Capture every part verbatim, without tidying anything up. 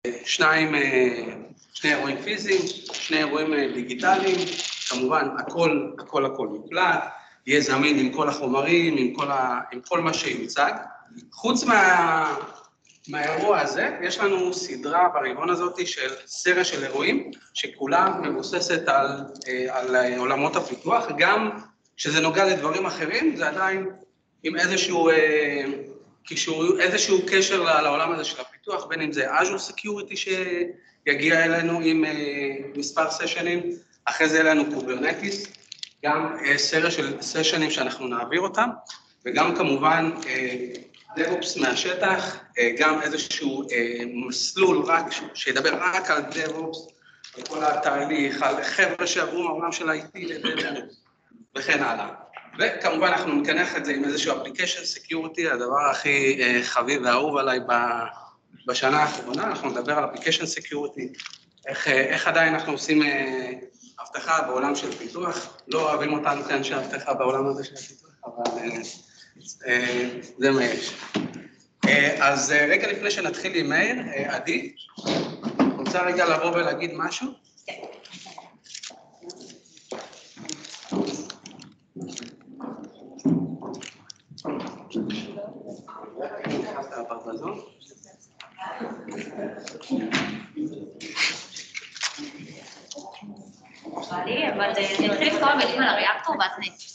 שניים, שני אירועים פיזיים, שני אירועים דיגיטליים, כמובן הכל, הכל, הכל מוקלט, יהיה זמין עם כל החומרים, עם כל, ה, עם כל מה שיוצג. חוץ מה, מהאירוע הזה, יש לנו סדרה ברבעון הזאת של סריה של אירועים, שכולה מבוססת על, על עולמות הפיתוח, גם כשזה נוגע לדברים אחרים, זה עדיין עם איזשהו, קישור, איזשהו קשר לעולם הזה של הפיתוח, בין אם זה Azure Security שיגיע אלינו עם מספר סשנים, אחרי זה אלינו Kubernetes, גם סריה של סשנים שאנחנו נעביר אותם, וגם כמובן DevOps מהשטח, גם איזשהו מסלול רק, שידבר רק על DevOps, על כל התהליך, על חבר'ה שעברו מהעולם של איי טי ל-DevOps, וכן הלאה. וכמובן אנחנו נקנח את זה עם איזשהו Application Security, הדבר הכי חביב והאהוב עליי בשנה האחרונה, אנחנו נדבר על Application Security, איך, איך עדיין אנחנו עושים הבטחה בעולם של פיתוח, לא אוהבים אותנו כאן שהבטחה בעולם הזה של הפיתוח, אבל זה מה יש. אז רגע לפני שנתחיל עם מאיר, עדי, רוצה רגע לבוא ולהגיד משהו? כן. אבל אני אתחיל כמה מילים על הריאקטור ואז נתחיל.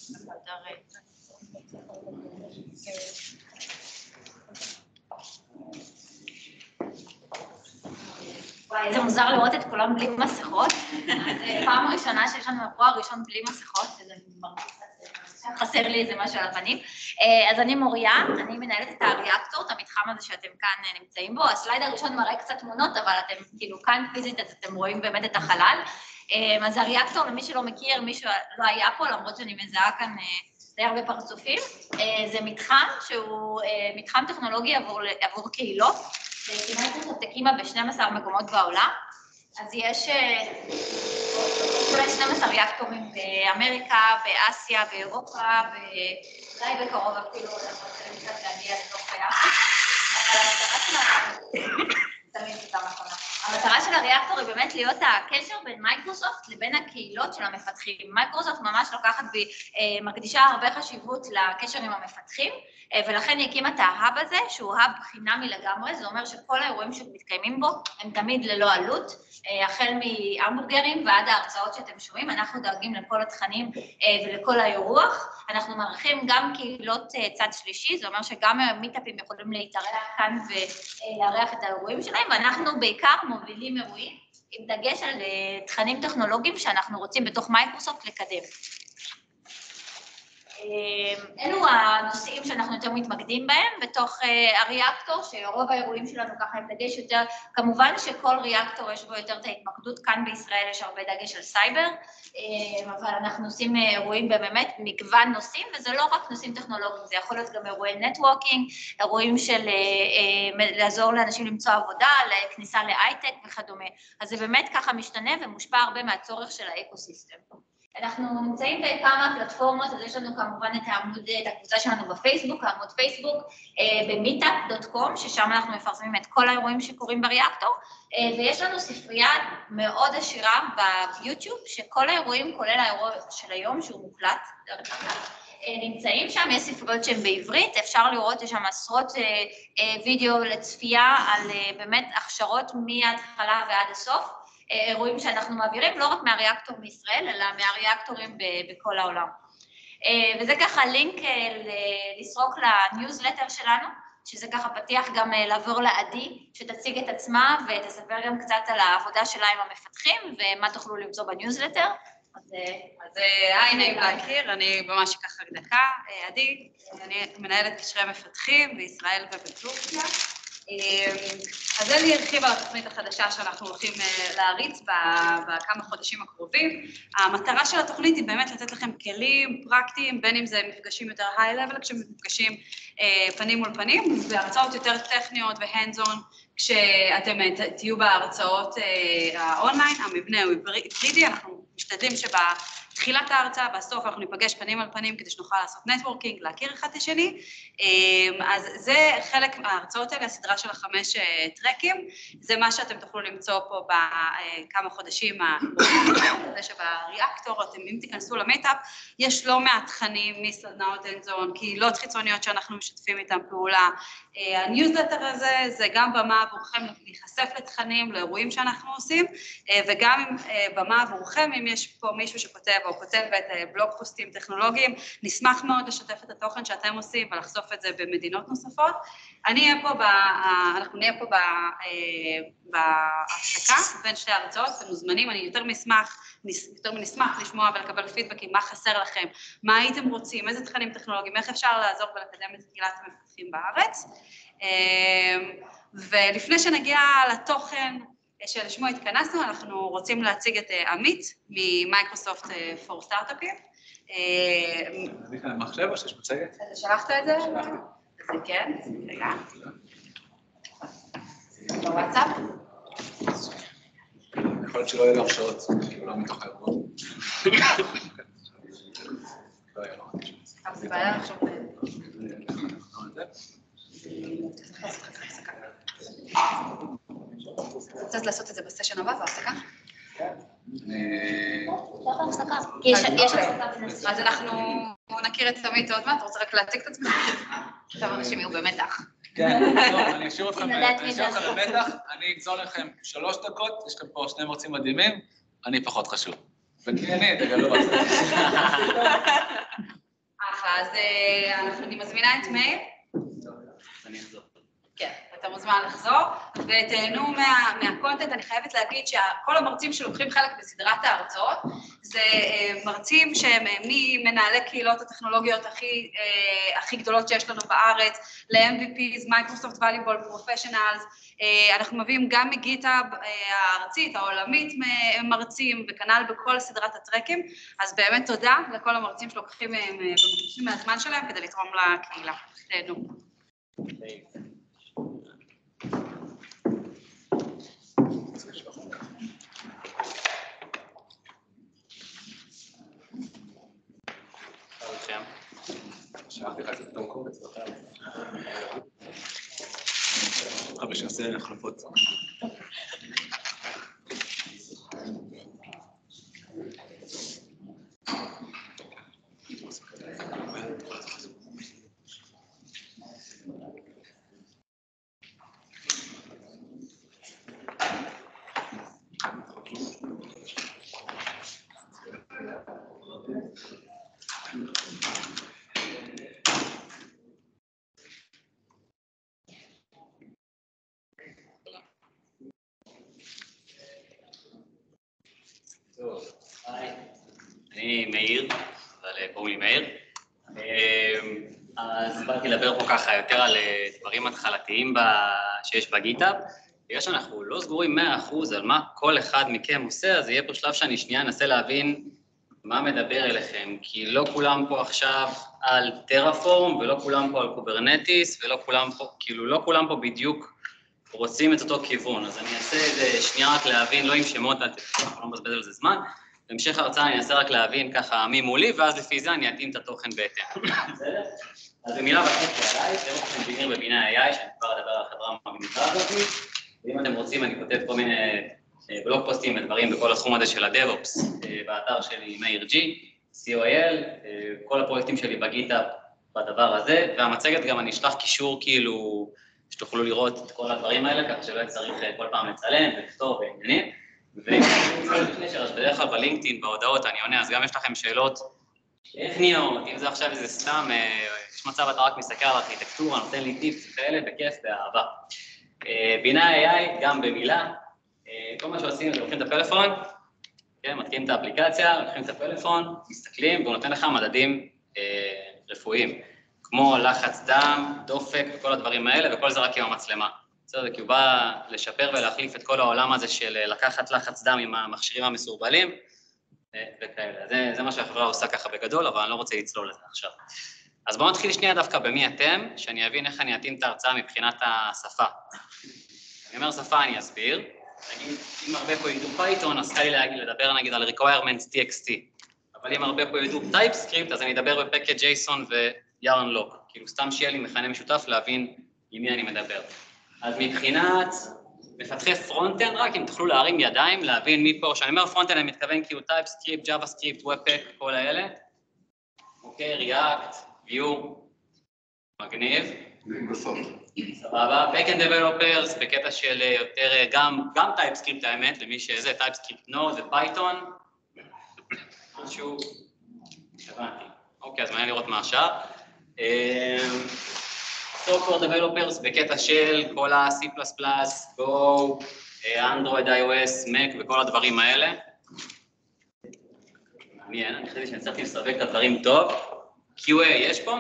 וואי, זה מוזר לראות את כולם בלי מסכות. זה פעם ראשונה שיש לנו אירוע ראשון בלי מסכות, וזה חסר לי איזה משהו על הפנים. אז אני מוריה, אני מנהלת את הריאקטור, את המתחם הזה שאתם כאן נמצאים בו. הסלייד הראשון מראה קצת תמונות, אבל אתם כאילו כאן פיזית, אז אתם רואים באמת את החלל. אז הריאקטור, למי שלא מכיר, מי שלא היה פה, למרות שאני מזהה כאן די הרבה פרצופים, זה מתחם שהוא מתחם טכנולוגי עבור, עבור קהילות, כמעט הקימה ב-שנים עשר מקומות בעולם, אז יש אולי שנים עשר ריאקטורים באמריקה, באסיה, באירופה, ואולי בקרוב אפילו, אנחנו יכולים קצת להגיע לתוך היחד, אבל המטרה של תמיד אותה מכונה. המטרה של הריאקטור היא באמת להיות הקשר בין מייקרוסופט לבין הקהילות של המפתחים. מייקרוסופט ממש לוקחת ומקדישה הרבה חשיבות לקשר עם המפתחים, ולכן היא הקימה את ההאב הזה, שהוא האב חינמי לגמרי, זה אומר שכל האירועים שמתקיימים בו הם תמיד ללא עלות, החל מהמבורגרים ועד ההרצאות שאתם שומעים, אנחנו דואגים לכל התכנים ולכל האירוח, אנחנו מערכים גם קהילות צד שלישי, זה אומר שגם המיטאפים יכולים להתארח כאן ולארח את האירועים שלהם, ואנחנו בעיקר מובילים אירועים עם דגש על תכנים טכנולוגיים שאנחנו רוצים בתוך מייקרוסופט לקדם. אלו הנושאים שאנחנו יותר מתמקדים בהם בתוך הריאקטור, שרוב האירועים שלנו ככה הם דגש יותר, כמובן שכל ריאקטור יש בו יותר את ההתמקדות, כאן בישראל יש הרבה דגש על סייבר, אבל אנחנו עושים אירועים באמת מגוון נושאים, וזה לא רק נושאים טכנולוגיים, זה יכול להיות גם אירועי נטוורקינג, אירועים של לעזור לאנשים למצוא עבודה, לכניסה להייטק וכדומה, אז זה באמת ככה משתנה ומושפע הרבה מהצורך של האקוסיסטם. אנחנו נמצאים בכמה פלטפורמות, אז יש לנו כמובן את העמוד, את הקבוצה שלנו בפייסבוק, העמוד פייסבוק במיטאפ דוט קום, ששם אנחנו מפרסמים את כל האירועים שקורים בריאקטור, ויש לנו ספרייה מאוד עשירה ביוטיוב, שכל האירועים, כולל האירוע של היום, שהוא מוקלט, נמצאים שם, יש ספריות שהן בעברית, אפשר לראות, יש שם עשרות וידאו לצפייה על באמת הכשרות מההתחלה ועד הסוף, אירועים שאנחנו מעבירים, לא רק מהריאקטור מישראל, אלא מהריאקטורים בכל העולם. וזה ככה לינק לסרוק לניוזלטר שלנו, שזה ככה פתיח גם לעבור לעדי, שתציג את עצמה ותספר גם קצת על העבודה שלה עם המפתחים, ומה תוכלו למצוא בניוזלטר. אז היי, נעים להכיר, אני ממש ככה דקה, עדי, אני מנהלת קשרי מפתחים בישראל ובטורקיה. אז אלי הרחיב על התוכנית החדשה שאנחנו הולכים להריץ בכמה חודשים הקרובים. המטרה של התוכנית היא באמת לתת לכם כלים פרקטיים, בין אם זה מפגשים יותר high-level, כשמפגשים פנים מול פנים, והרצאות יותר טכניות והנדזון, כשאתם תהיו בהרצאות האונליין, המבנה הוא היברידי, אנחנו משתדלים בתחילת ההרצאה, בסוף אנחנו ניפגש פנים על פנים כדי שנוכל לעשות נטוורקינג, להכיר אחד את השני, אז זה חלק מההרצאות האלה, הסדרה של החמש טרקים, זה מה שאתם תוכלו למצוא פה בכמה חודשים האחרונים, זה שבריאקטור, אתם אם תיכנסו למיטאפ, יש לא מעט תכנים מסדנאות אנזון, קהילות חיצוניות שאנחנו משתפים איתם פעולה, הניוזלטר הזה זה גם במה עבורכם להיחשף לתכנים, לאירועים שאנחנו עושים, וגם במה עבורכם, אם יש פה מישהו שכותב או כותבת בלוג פוסטים טכנולוגיים, נשמח מאוד לשתף את התוכן שאתם עושים ולחשוף את זה במדינות נוספות. אני אהיה פה, ב, אנחנו נהיה פה ב, בהפסקה בין שתי ההרצאות, אתם מוזמנים, אני יותר משמח, יותר מנשמח לשמוע ולקבל פידבקים, מה חסר לכם, מה הייתם רוצים, איזה תכנים טכנולוגיים, איך אפשר לעזור ולקדם את קהילת המפתחים בארץ. ולפני שנגיע לתוכן שלשמו התכנסנו, אנחנו רוצים להציג את עמית ממייקרוסופט פור סטארט-אפים. אני כאן למחשב או שיש מצגת? אתה שלחת את זה? שלחתי. זה כן, רגע. בוואטסאפ? יכול להיות שלא יהיה לו הרשאות, כי הוא לא מתוך האירוע. לא יהיה לו הרשאות. אבל זה בעיה עכשיו. רוצה לעשות את זה בסשן הבא, בהפסקה? לא בהפסקה, כי יש הפסקה. אז אנחנו נכיר את עמית עוד מעט, אתה רוצה רק להציג את עצמך? עכשיו אנשים יהיו במתח. כן, טוב, אני אשאיר אתכם במתח, אני אגזול לכם שלוש דקות, יש כאן פה שני מרצים מדהימים, אני פחות חשוב. וכי אני, תגלו על זה. אחלה, אז אני מזמינה את מאיר. אני אחזור. כן, אתה מוזמן לחזור, ותהנו מה, מהקונטנט, אני חייבת להגיד שכל המרצים שלוקחים חלק בסדרת ההרצאות, זה מרצים שהם ממנהלי קהילות הטכנולוגיות הכי, הכי גדולות שיש לנו בארץ, ל-אם וי פיז, Microsoft Valuable Professionals, אנחנו מביאים גם מגיטהאב הארצית, העולמית מרצים, וכנ"ל בכל סדרת הטרקים, אז באמת תודה לכל המרצים שלוקחים ומקדישים מהזמן שלהם כדי לתרום לקהילה. תהנו. שלחתי לך את אותו קובץ בכלל. אבל שעושה החלפות. אני מאיר, אבל קוראים לי מאיר. אז באתי לדבר פה ככה יותר על דברים התחלתיים שיש בגיטהאב. בגלל שאנחנו לא סגורים מאה אחוז על מה כל אחד מכם עושה, אז יהיה פה שלב שאני שנייה אנסה להבין מה מדבר אליכם, כי לא כולם פה עכשיו על טרפורם, ולא כולם פה על קוברנטיס, ולא כולם פה, כאילו לא כולם פה בדיוק רוצים את אותו כיוון. אז אני אעשה את זה שנייה רק להבין, לא עם שמות, אנחנו לא מבזבז על זה זמן. בהמשך ההרצאה אני אנסה רק להבין ככה מי מולי, ואז לפי זה אני אתאים את התוכן בהתאם. בסדר? אז במילה וחצי עליי, זה אופן אינג'יניר בבינה איי איי, שאני כבר אדבר על החברה המגניבה הזאת, ואם אתם רוצים אני כותב כל מיני בלוג פוסטים ודברים בכל התחום הזה של ה-DevOps, באתר שלי מאיר ג'י, סי או איי אל, כל הפרויקטים שלי בגיטהאב בדבר הזה, והמצגת גם אני אשלח קישור כאילו, שתוכלו לראות את כל הדברים האלה, ככה שלא צריך כל פעם לצלם ולכתוב בעניינים. אז בדרך כלל בלינקדאין, בהודעות אני עונה, אז גם יש לכם שאלות טכניות, אם זה עכשיו איזה סתם, יש מצב אתה רק מסתכל על ארכיטקטורה, נותן לי טיפס כאלה, בכיף, באהבה. בינה איי איי, גם במילה, כל מה שעושים, זה לוקחים את הפלאפון, מתקיעים את האפליקציה, לוקחים את הפלאפון, מסתכלים, והוא נותן לך מדדים רפואיים, כמו לחץ דם, דופק וכל הדברים האלה, וכל זה רק עם המצלמה. בסדר, כי הוא בא לשפר ולהחליף את כל העולם הזה של לקחת לחץ דם עם המכשירים המסורבלים וכאלה. זה, זה מה שהחברה עושה ככה בגדול, אבל אני לא רוצה לצלול לזה עכשיו. אז בואו נתחיל שנייה דווקא במי אתם, שאני אבין איך אני אתאים את ההרצאה מבחינת השפה. אני אומר שפה, אני אסביר. נגיד, אם הרבה פה ידעו פייתון, אז קל לי לדבר נגיד על requirements טי אקס טי. אבל אבל אם הרבה פה ידעו TypeScript, אז אני אדבר בפקט ג'ייסון ויארן לוק, כאילו סתם שיהיה לי מכנה משותף להבין עם מי אני מדבר. אז מבחינת מפתחי פרונט-אנד, רק אם תוכלו להרים ידיים, להבין מי פה, שאני אומר פרונט-אנד, אני מתכוון כאילו TypeScript, JavaScript, Webpack, כל האלה. אוקיי, React, Vue, מגניב. בסוף. סבבה, Backend Developers, בקטע של יותר, גם, גם TypeScript האמת, למי שזה, TypeScript Node ופייתון. משהו, הבנתי. אוקיי, אז מעניין לראות מה השאר. Software Developers, בקטע של כל ה-C פלוס פלוס, Go, Android, iOS, Mac וכל הדברים האלה. מעניין, אני חושבת שאני צריכתי לסווג את הדברים טוב. קיו איי יש פה?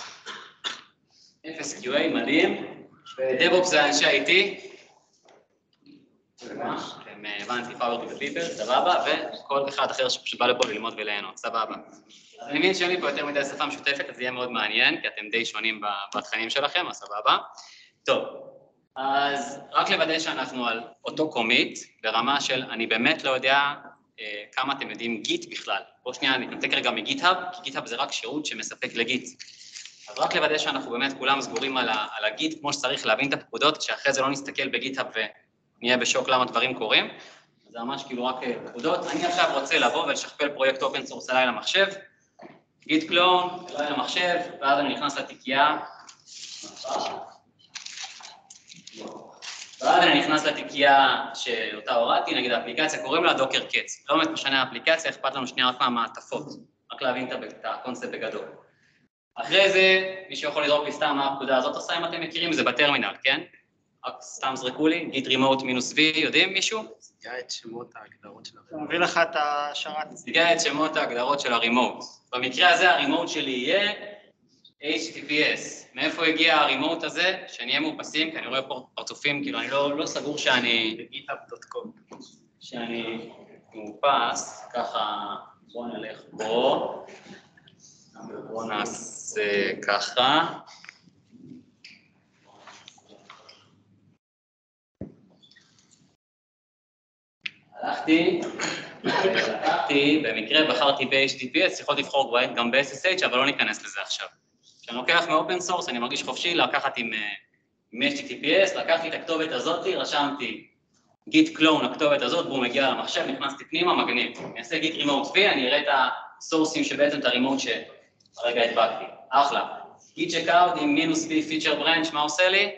אפס קיו איי, מדהים. ו-DevOps זה אנשי איי טי. הם הבנתי, Power to the People, סבבה, וכל אחד אחר שפשוט בא לפה ללמוד וליהנות, סבבה. אז אני מבין שאין לי פה יותר מדי שפה משותפת, אז זה יהיה מאוד מעניין, כי אתם די שונים בתכנים שלכם, אז סבבה. טוב, אז רק לוודא שאנחנו על אותו קומיט, ברמה של אני באמת לא יודע אה, כמה אתם יודעים גיט בכלל. פה שנייה אני אתנתק רגע מגיט-האב, כי גיט-האב זה רק שירות שמספק לגיט. אז רק לוודא שאנחנו באמת כולם סגורים על, ה, על הגיט, כמו שצריך להבין את הפקודות, שאחרי זה לא נסתכל בגיט-האב ונהיה בשוק למה דברים קורים. זה ממש כאילו רק פקודות. אני עכשיו רוצה לבוא ולשכפל פרויקט אופן סורס עליי למחשב, גיט קלון, עליי למחשב, ואז אני נכנס לתיקייה. ואז אני נכנס לתיקייה שאותה הורדתי, נגיד האפליקציה, קוראים לה דוקר קץ. לא באמת משנה האפליקציה, אכפת לנו שנייה רק מהמעטפות, רק להבין את הקונספט בגדול. אחרי זה, מישהו יכול לזרוק לי סתם מה הפקודה הזאת עושה, אם אתם מכירים, זה בטרמינל, כן? רק סתם זרקו לי, גיט רימוט מינוס וי, יודעים מישהו? סייגה את שמות ההגדרות של זה מביא לך את השרת. סייגה את שמות ההגדרות של הרימוט. במקרה הזה הרימוט שלי יהיה אייץ' טי טי פי אס. מאיפה הגיע הרימוט הזה? שנהיה מאופסים, כי אני רואה פה פרצופים, כאילו אני לא, לא סגור שאני... גיטהאב דוט קום. שאני מאופס, ככה בואו נלך פה. בואו נעשה ככה. הלכתי, לקחתי, במקרה בחרתי ב-אייץ' טי טי פי אס, יכולתי לבחור גם ב-אס אס אייץ', אבל לא ניכנס לזה עכשיו. כשאני לוקח מאופן סורס, אני מרגיש חופשי לקחת עם אייץ' טי טי פי אס, לקחתי את הכתובת הזאת, רשמתי גיט קלון, הכתובת הזאת, והוא מגיע למחשב, נכנסתי פנימה, מגניב. אני אעשה גיט רימוט וי, אני אראה את הסורסים שבעצם את הרימוט שהרגע הדבקתי. אחלה. גיט צ'קאוט עם מינוס וי פיצ'ר ברנץ', מה עושה לי?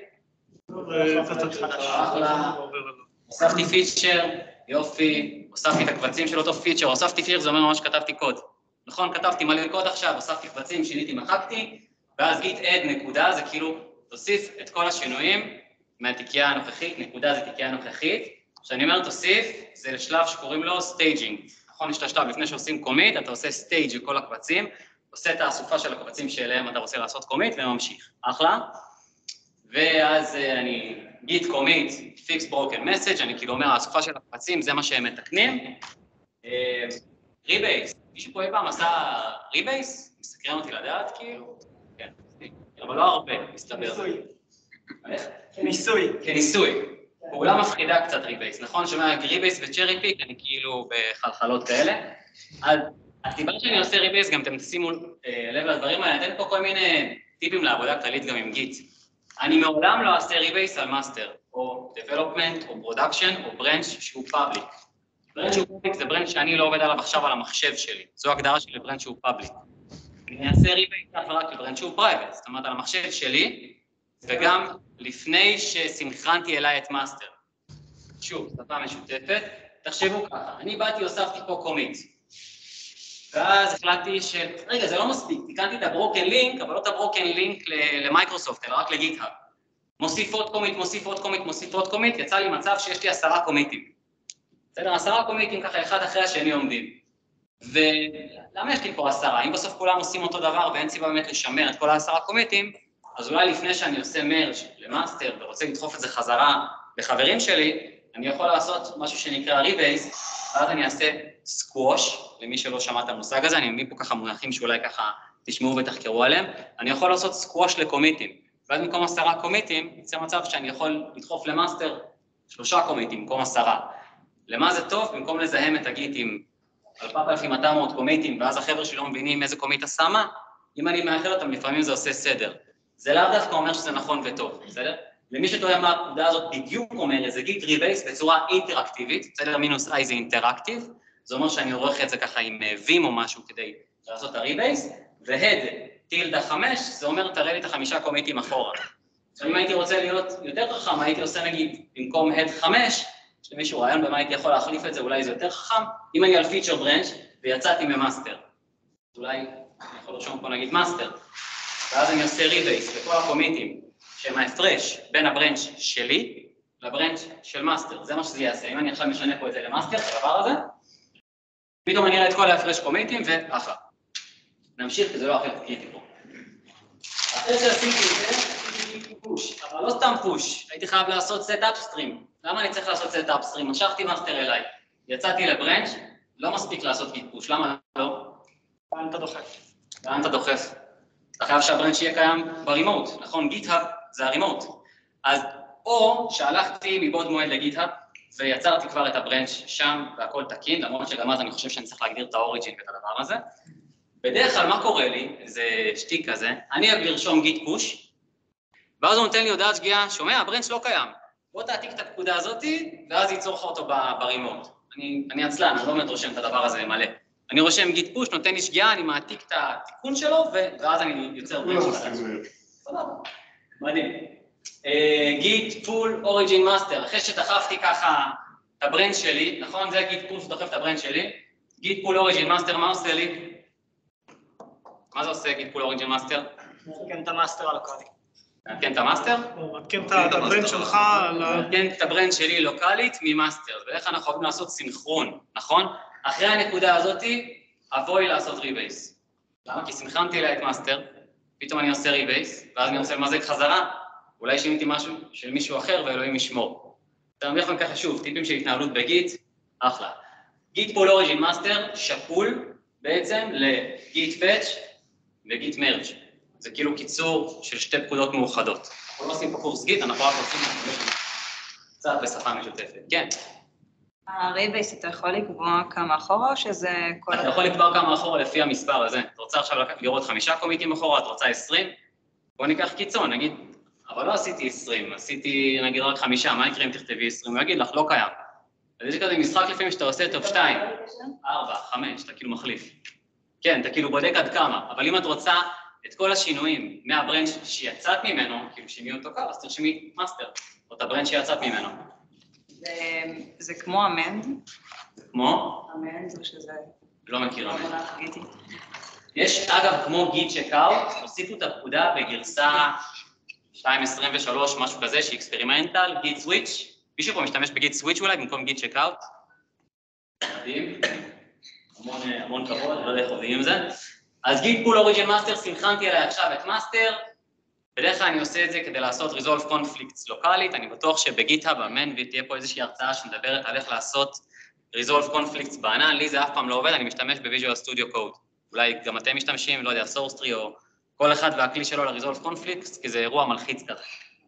אחלה. הוספתי פיצ'ר, יופי, הוספתי את הקבצים של אותו פיצ'ר, הוספתי פיצ'ר, זה אומר ממש כתבתי קוד. נכון, כתבתי מלא קוד עכשיו, הוספתי קבצים, שיניתי, מחקתי, ואז גיט אד נקודה, זה כאילו, תוסיף את כל השינויים מהתיקייה הנוכחית, נקודה זה תיקייה הנוכחית, כשאני אומר תוסיף, זה לשלב שקוראים לו סטייג'ינג. נכון, יש את השלב, לפני שעושים קומיט, אתה עושה סטייג' לכל הקבצים, עושה את האסופה של הקבצים שאליהם אתה רוצה לעשות קומיט, וממשיך. אחלה. ואז אני גיט קומיט, fix broken message, אני כאילו אומר, האסופה של הקבצים, זה מה שהם מתקנים. ריבייס, מישהו פה אי פעם עשה ריבייס? מסקרן אותי לדעת, כאילו? כן, אבל לא הרבה, מסתבר. ניסוי. כניסוי. פעולה מפחידה קצת ריבייס, נכון? שומע ריבייס וצ'רי פיק, אני כאילו בחלחלות כאלה. אז הסיבה שאני עושה ריבייס, גם אתם תשימו לב לדברים האלה, אני אתן פה כל מיני טיפים לעבודה כללית גם עם גיט. אני מעולם לא אעשה ריבייס על מאסטר, או development, או production, או ברנץ' שהוא פאבליק. ברנץ' שהוא פאבליק זה ברנץ' שאני לא עובד עליו עכשיו על המחשב שלי. זו הגדרה של ברנץ' שהוא פאבליק. אני אעשה ריבייס רק לברנץ' שהוא פרייבט, זאת אומרת על המחשב שלי, וגם לפני שסינכרנתי אליי את מאסטר. שוב, שפה משותפת, תחשבו ככה, אני באתי, הוספתי פה קומיט. ואז החלטתי ש... רגע, זה לא מספיק, תיקנתי את הברוקן לינק, אבל לא את הברוקן לינק למייקרוסופט, אלא רק לגיטהאב. מוסיף עוד קומיט, מוסיף עוד קומיט, מוסיף עוד קומיט, יצא לי מצב שיש לי עשרה קומיטים. בסדר, עשרה קומיטים ככה אחד אחרי השני עומדים. ולמה יש לי פה עשרה? אם בסוף כולם עושים אותו דבר ואין סיבה באמת לשמר את כל העשרה קומיטים, אז אולי לפני שאני עושה מרג' למאסטר ורוצה לדחוף את זה חזרה לחברים שלי, אני יכול לעשות משהו שנקרא ריבייס, ואז אני אעשה סקווש, למי שלא שמע את המושג הזה, אני מביא פה ככה מונחים שאולי ככה תשמעו ותחקרו עליהם, אני יכול לעשות סקווש לקומיטים, ואז במקום עשרה קומיטים, יצא מצב שאני יכול לדחוף למאסטר שלושה קומיטים, במקום עשרה. למה זה טוב? במקום לזהם את הגיט עם אלפיים מאתיים קומיטים, ואז החבר'ה שלי לא מבינים איזה קומיט עשה מה, אם אני מאחל אותם, לפעמים זה עושה סדר. זה לאו דווקא אומר שזה נכון וטוב, בסדר? למי שטועה מה הפקודה הזאת בדיוק אומרת, זה גיט ריבייס בצורה אינטראקטיבית, בסדר? מינוס I זה אינטראקטיב, זה אומר שאני עורך את זה ככה עם וים או משהו כדי לעשות את הריבייס, והד, טילדה חמש, זה אומר תראה לי את החמישה קומיטים אחורה. עכשיו אם הייתי רוצה להיות יותר חכם, הייתי עושה נגיד במקום הד חמש, יש למישהו רעיון במה הייתי יכול להחליף את זה, אולי זה יותר חכם, אם אני על פיצ'ר ברנץ' ויצאתי ממאסטר, אולי אני יכול לרשום פה נגיד מאסטר, ואז אני עושה ריבייס בכל הקומיטים שהם ההפרש בין הברנץ' שלי לברנץ' של מאסטר, זה מה שזה יעשה, אם אני עכשיו משנה פה את זה למאסטר, את הדבר הזה, פתאום אני אראה את כל ההפרש קומיטים ואחלה. נמשיך כי זה לא הכי קריטי פה. אחרי שעשיתי את זה, עשיתי פוש, אבל לא סתם פוש, הייתי חייב לעשות סט אפסטרים. למה אני צריך לעשות סט אפסטרים? משכתי מאסטר אליי, יצאתי לברנץ', לא מספיק לעשות גיט פוש, למה לא? לאן אתה דוחף? לאן אתה דוחף? אתה חייב שהברנץ' יהיה קיים ברימוט, נכון? GitHub זה הרימוט. אז או שהלכתי מבעוד מועד לגיטהאב ויצרתי כבר את הברנץ' שם והכל תקין, למרות שגם אז אני חושב שאני צריך להגדיר את האוריג'ין ואת הדבר הזה. בדרך כלל מה קורה לי, זה שטיק כזה, אני אוהב לרשום גיט פוש, ואז הוא נותן לי הודעת שגיאה, שומע, הברנץ' לא קיים. בוא תעתיק את הפקודה הזאת, ואז ייצור לך אותו ברימוט. אני, אני עצלן, אני לא באמת רושם את הדבר הזה מלא. אני רושם גיט פוש, נותן לי שגיאה, אני מעתיק את התיקון שלו, ואז אני יוצר ברנץ' חדש. סבבה. מדהים. גיט פול אוריג'ין מאסטר, אחרי שדחפתי ככה את הברנץ' שלי, נכון? זה גיט פול שדוחף את הברנץ' שלי. גיט פול אוריג'ין מאסטר, מה עושה לי? מה זה עושה גיט פול אוריג'ין מאסטר? מעדכן את המאסטר הלוקאלי. מעדכן את המאסטר? מעדכן את הברנץ' שלך. מעדכן את הברנץ' שלי לוקאלית ממאסטר, ואיך אנחנו יכולים לעשות סינכרון, נכון? אחרי הנקודה הזאת, אבוי לעשות ריבייס. למה? כי סינכרנתי לה את מאסטר, פתאום אני עושה ריבייס, ואז אני עושה למזג חזרה, אולי שיניתי משהו של מישהו אחר ואלוהים ישמור. אתה מביא לכם ככה שוב, טיפים של התנהלות בגיט, אחלה. גיט פול אוריג'ין מאסטר שקול בעצם לגיט פאץ' וגיט מרג'. זה כאילו קיצור של שתי פקודות מאוחדות. אנחנו לא עושים פה קורס גיט, אנחנו רק עושים קצת בשפה משותפת. כן. הרייבייס אתה יכול לקבוע כמה אחורה או שזה כל... אתה יכול לקבוע כמה אחורה לפי המספר הזה. אתה רוצה עכשיו לראות חמישה קומיטים אחורה, אתה רוצה עשרים? בוא ניקח קיצון, נגיד, אבל לא עשיתי עשרים, עשיתי נגיד רק חמישה, מה יקרה אם תכתבי עשרים? הוא יגיד לך, לא קיים. אז יש כזה משחק לפעמים שאתה עושה טופ שתיים, ארבע, חמש, אתה כאילו מחליף. כן, אתה כאילו בודק עד כמה, אבל אם את רוצה את כל השינויים מהברנץ' שיצאת ממנו, כאילו שימי אותו קו, אז תרשמי מאסטר, או את הברנץ' שיצאת ממנו. זה כמו אמנד? כמו? אמנד זה שזה... לא מכיר אמנד. יש אגב כמו גיט צ'קאוט, הוסיפו את הפקודה בגרסה שתיים עשרים ושלוש, משהו כזה, שהיא אקספרימנטל, גיט סוויץ', מישהו פה משתמש בגיט סוויץ' אולי במקום גיט צ'קאוט? מדהים, המון, המון כבוד, לא יודע איך עובדים עם זה. אז גיט פול אוריג'ין מאסטר, סינכרנתי עליי עכשיו את מאסטר, בדרך כלל אני עושה את זה כדי לעשות resolve conflicts לוקאלית, אני בטוח שבגיטהאב, אמן, ותהיה פה איזושהי הרצאה שמדברת על איך לעשות resolve conflicts בענן, לי זה אף פעם לא עובד, אני משתמש ב-Visual Studio Code. אולי גם אתם משתמשים, לא יודע, source tree או כל אחד והכלי שלו ל-resolve conflicts, כי זה אירוע מלחיץ כזה.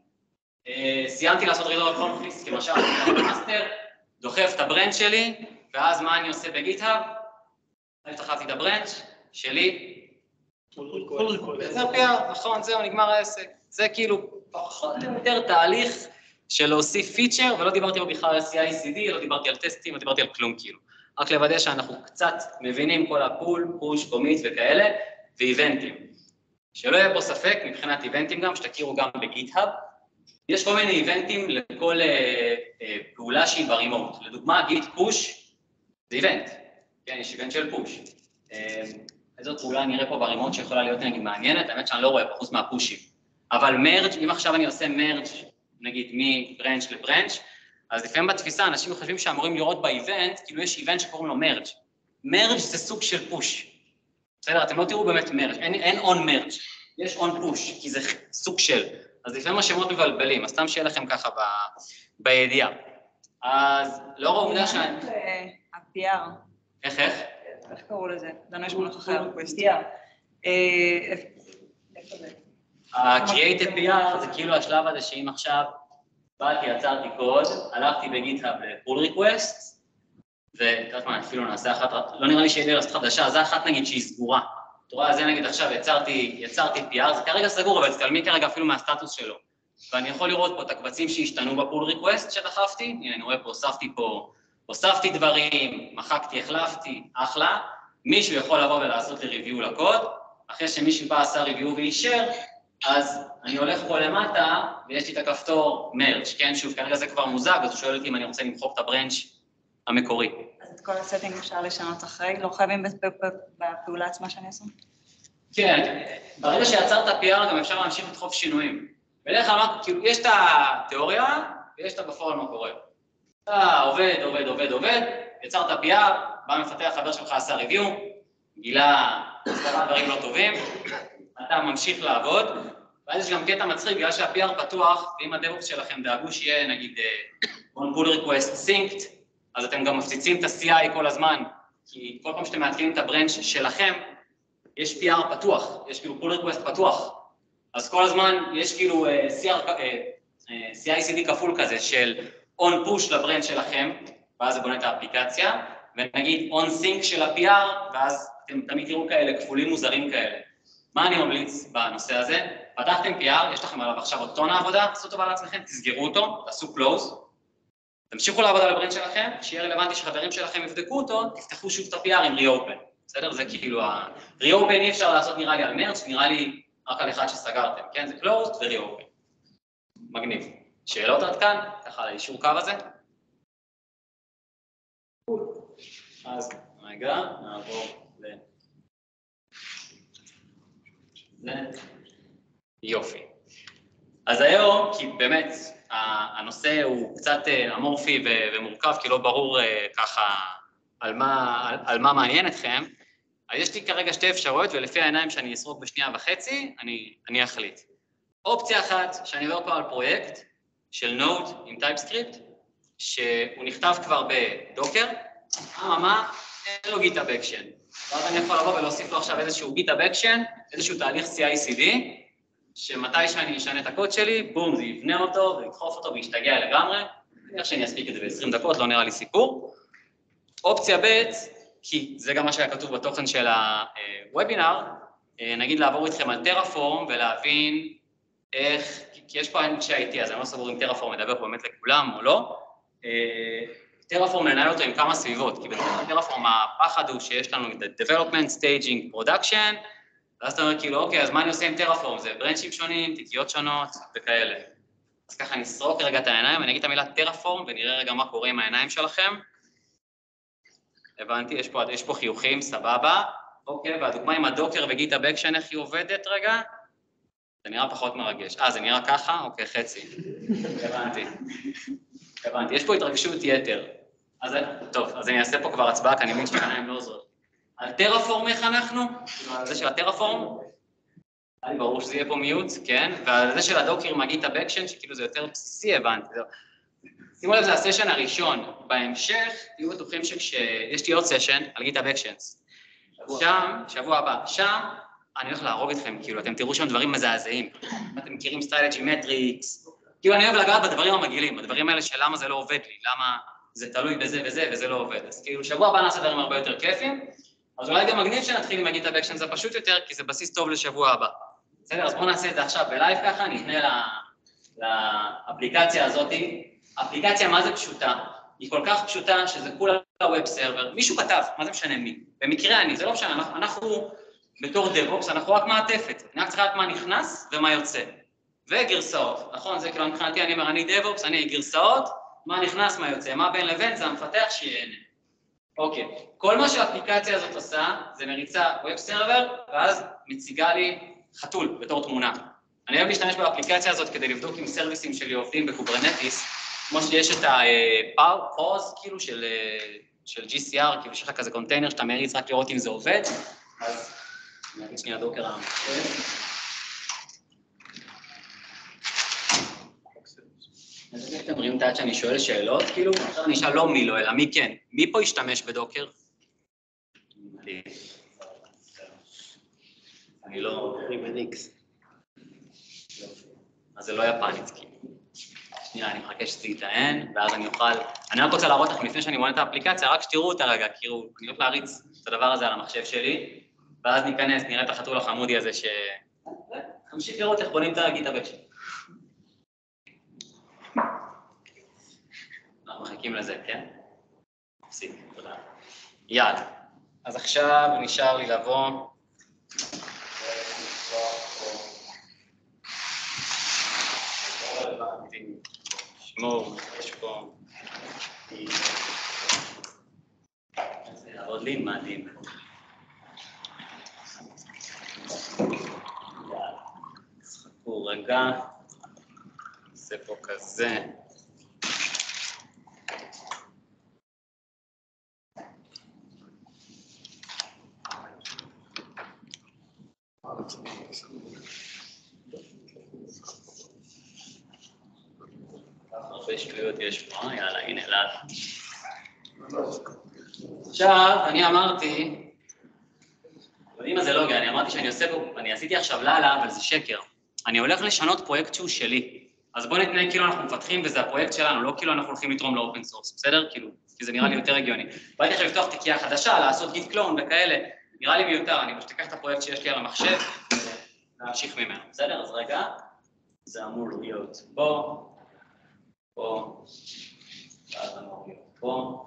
סיימתי לעשות resolve conflicts, כמשל, אני מאסטר, דוחף את הברנץ' שלי, ואז מה אני עושה בגיטהאב? אני דחפתי את הברנץ' שלי, זה פיה, נכון, זהו, נגמר העסק. זה כאילו פחות או יותר תהליך של להוסיף פיצ'ר, ולא דיברתי בכלל על סי איי סי די, לא דיברתי על טסטים, לא דיברתי על כלום כאילו. רק לוודא שאנחנו קצת מבינים כל הפול, פוש, קומיט וכאלה, ואיבנטים. שלא יהיה פה ספק, מבחינת איבנטים גם, שתכירו גם בגיטהאב, יש כל מיני איבנטים לכל אה, אה, פעולה שהיא ברימוט. לדוגמה, גיט פוש זה איבנט. כן, יש איבנט של פוש. אה, איזו פעולה נראה פה ברימוט שיכולה להיות נגיד מעניינת, האמת שאני לא רואה פחות מהפושים. אבל מרג', אם עכשיו אני עושה מרג' נגיד מברנץ' לברנץ', אז לפעמים בתפיסה אנשים חושבים שאמורים לראות באיבנט, כאילו יש איבנט שקוראים לו מרג'. מרג' זה סוג של פוש. בסדר, אתם לא תראו באמת מרג', אין, אין on מרג', יש on push, כי זה סוג של. אז לפעמים השמות מבלבלים, אז סתם שיהיה לכם ככה ב, בידיעה. אז לאור העובדה שאני... ה-פי אר. איך, איך? איך קראו לזה? דנו יש מונח אחר. פי אר. ה-Create פי אר זה כאילו השלב הזה שאם עכשיו באתי, יצרתי קוד, הלכתי בגיטהאב לפול ריקווסט, ותראה מה, אפילו נעשה אחת, לא נראה לי שיהיה לי רסט חדשה, זה אחת נגיד שהיא סגורה. אתה רואה, זה נגיד עכשיו יצרתי, יצרתי פי אר, זה כרגע סגור, אבל תתעלמי כרגע אפילו מהסטטוס שלו. ואני יכול לראות פה את הקבצים שהשתנו בפול ריקווסט שדחפתי, הנה אני רואה פה, הוספתי פה, הוספתי דברים, מחקתי, החלפתי, אחלה. מישהו יכול לבוא ולעשות לי ריוויו לקוד, אחרי שמישהו בא עשה ריוויו ואישר, אז אני הולך פה למטה, ויש לי את הכפתור מרג', כן? שוב, כרגע זה כבר מוזג, אז הוא שואל אותי אם אני רוצה למחוק את הברנץ' המקורי. אז את כל הסטינג אפשר לשנות אחרי? לא חייבים בפעולה עצמה שאני אעשה? כן, ברגע שיצרת פי אר גם אפשר להמשיך לדחוף שינויים. בדרך כלל, כאילו, יש את התיאוריה, ויש את בפועל מה קורה. אתה עובד, עובד, עובד, עובד, יצרת פי אר, בא מפתח חבר שלך עשה ריוויו, גילה עשרה דברים לא טובים, אתה ממשיך לעבוד, ואז יש גם קטע מצחיק, בגלל שה-פי אר פתוח, ואם הדאבופס שלכם דאגו שיהיה, נגיד, on pull request synced, אז אתם גם מפציצים את ה-סי איי כל הזמן, כי כל פעם שאתם מעדכנים את הברנץ' שלכם, יש פי אר פתוח, יש כאילו pull request פתוח, אז כל הזמן יש כאילו סי איי סי די כפול כזה של on push לברנץ' שלכם, ואז זה בונה את האפליקציה, ונגיד on sync של ה-פי אר, ואז אתם תמיד תראו כאלה כפולים מוזרים כאלה. מה אני ממליץ בנושא הזה? פתחתם פי אר, יש לכם עליו עכשיו עוד טון העבודה, עשו טובה לעצמכם, תסגרו אותו, תעשו close, תמשיכו לעבוד על הברנץ' שלכם, שיהיה רלוונטי שחברים שלכם יבדקו אותו, תפתחו שוב את ה-פי אר עם reopen, בסדר? זה כאילו ה-reopen אי אפשר לעשות נראה לי על מרץ, נראה לי רק על אחד שסגרתם, כן? זה closed ו-reopen. מגניב. שאלות עד כאן? ככה על האישור קו הזה? אז רגע, נעבור ל... זה... יופי. אז היום, כי באמת הנושא הוא קצת אמורפי ומורכב, כי לא ברור ככה על מה, על, על מה מעניין אתכם, אז יש לי כרגע שתי אפשרויות, ולפי העיניים שאני אסרוק בשנייה וחצי, אני, אני אחליט. אופציה אחת, שאני עובר פה על פרויקט של נוד עם טייפסקריפט, שהוא נכתב כבר בדוקר, אממה, אין לו גיטהאב אקשן. ואז אני יכול לבוא ולהוסיף לו עכשיו איזשהו גיטהאב אקשן, איזשהו תהליך סי איי סי די, שמתי שאני אשנה את הקוד שלי, בום, זה יבנה אותו וידחוף אותו וישתגע לגמרי. איך שאני אספיק את זה ב-עשרים דקות, לא נראה לי סיפור. אופציה ב', כי זה גם מה שהיה כתוב בתוכן של הוובינר, נגיד לעבור איתכם על טרפורם ולהבין איך, כי יש פה אנשי איי טי, אז אני לא סבור אם טרפורם מדבר פה באמת לכולם או לא. טרפורם ננהל אותו עם כמה סביבות, כי בטרפורם הפחד הוא שיש לנו את development, staging, production, ואז אתה אומר כאילו, אוקיי, אז מה אני עושה עם טרפורם? זה ברנצ'ים שונים, תיקיות שונות וכאלה. אז ככה נסרוק רגע את העיניים, אני אגיד את המילה טרפורם ונראה רגע מה קורה עם העיניים שלכם. הבנתי, יש פה, יש פה חיוכים, סבבה. אוקיי, והדוגמה עם הדוקר וגיטהאב אקשן, איך היא עובדת רגע? זה נראה פחות מרגש. אה, זה נראה ככה? אוקיי, חצי. הבנתי. הבנתי, יש פה התרגשות יתר. אז טוב, אז אני אעשה פה כבר הצבעה, כי אני מבין שהעיניים לא עוזרות. על טרפורם איך אנחנו? על זה של הטרפורם? אני ברור שזה יהיה פה מיוט, כן? ועל זה של הדוקר עם הגיטהאב אקשן, שכאילו זה יותר בסיסי, הבנתי. שימו לב, זה הסשן הראשון. בהמשך, תהיו בטוחים שכשיש לי עוד סשן על גיטהאב אקשנס. שם, שבוע הבא, שם, אני הולך להרוג אתכם, כאילו, אתם תראו שם דברים מזעזעים. אתם מכירים סטריילג'י מטריקס. כאילו, אני אוהב לגעת בדברים המגעילים, בדברים האלה של למה זה לא עובד לי, למה זה תלוי בזה וזה וזה לא עובד. אז כאילו, שבוע הבא נעשה דברים הרבה יותר כיפים, אז אולי גם מגניב שנתחיל עם הגיטהאב אקשן, זה פשוט יותר, כי זה בסיס טוב לשבוע הבא. בסדר, אז בואו נעשה את זה עכשיו בלייב ככה, נפנה לאפליקציה הזאת. האפליקציה מה זה פשוטה? היא כל כך פשוטה שזה כולה ווב סרבר. מישהו כתב, מה זה משנה מי? במקרה אני, זה לא משנה, אנחנו, אנחנו בתור DevOps, אנחנו רק מעטפת. אני רק צריך לדעת מה נכנס ומה יוצא. וגרסאות, נכון? זה כאילו מבחינתי, אני אומר, אני DevOps, אני גרסאות, מה נכנס, מה יוצא, מה בין לבין, זה המפתח שיהנה. אוקיי, כל מה שהאפליקציה הזאת עושה, זה מריצה ווב סרבר, ואז מציגה לי חתול בתור תמונה. אני אוהב להשתמש באפליקציה הזאת כדי לבדוק אם סרוויסים שלי עובדים בקוברנטיס, כמו שיש את ה-pause, כאילו, של, של ג'י סי אר, כאילו, שיש לך כזה קונטיינר שאתה מריץ רק לראות אם זה עובד, אז אני אגיד שנייה דוקר המחשב. אז אתם רואים את העד שאני שואל שאלות, כאילו, עכשיו אני אשאל לא מי לא, אלא מי כן. מי פה ישתמש בדוקר? אני לא... אז זה לא יפנית, כאילו. שנייה, אני מחכה שזה יטען, ואז אני אוכל... אני רק רוצה להראות לכם לפני שאני בונה את האפליקציה, רק שתראו אותה רגע, כאילו, אני הולך להריץ את הדבר הזה על המחשב שלי, ואז ניכנס, נראה את החתול החמודי הזה ש... נמשיך לראות איך בונים את ה-GitHub Action. אנחנו מחכים לזה, כן? נפסיק, תודה. יאללה. אז עכשיו נשאר לי לבוא... שמור, יש פה... זה יעבוד לי מדהים. שחקו רגע, נעשה פה כזה. הרבה שטויות יש פה, יאללה, הנה, אלעד. עכשיו, אני אמרתי, יודעים מה זה לוגיה, אני אמרתי שאני עושה פה, אני עשיתי עכשיו לילה, אבל זה שקר. אני הולך לשנות פרויקט שהוא שלי. אז בואו נתנהג כאילו אנחנו מפתחים וזה הפרויקט שלנו, לא כאילו אנחנו הולכים לתרום לאופן סורס, בסדר? כאילו, כי זה נראה לי יותר הגיוני. באתי עכשיו לפתוח תיקייה חדשה, לעשות גיט קלון וכאלה, נראה לי מיותר, אני פשוט אקח את הפרויקט שיש לי על המחשב, ולהמשיך ממנו, בסדר? אז רגע, זה אמור להיות פה. פה, ואז אמור להיות פה.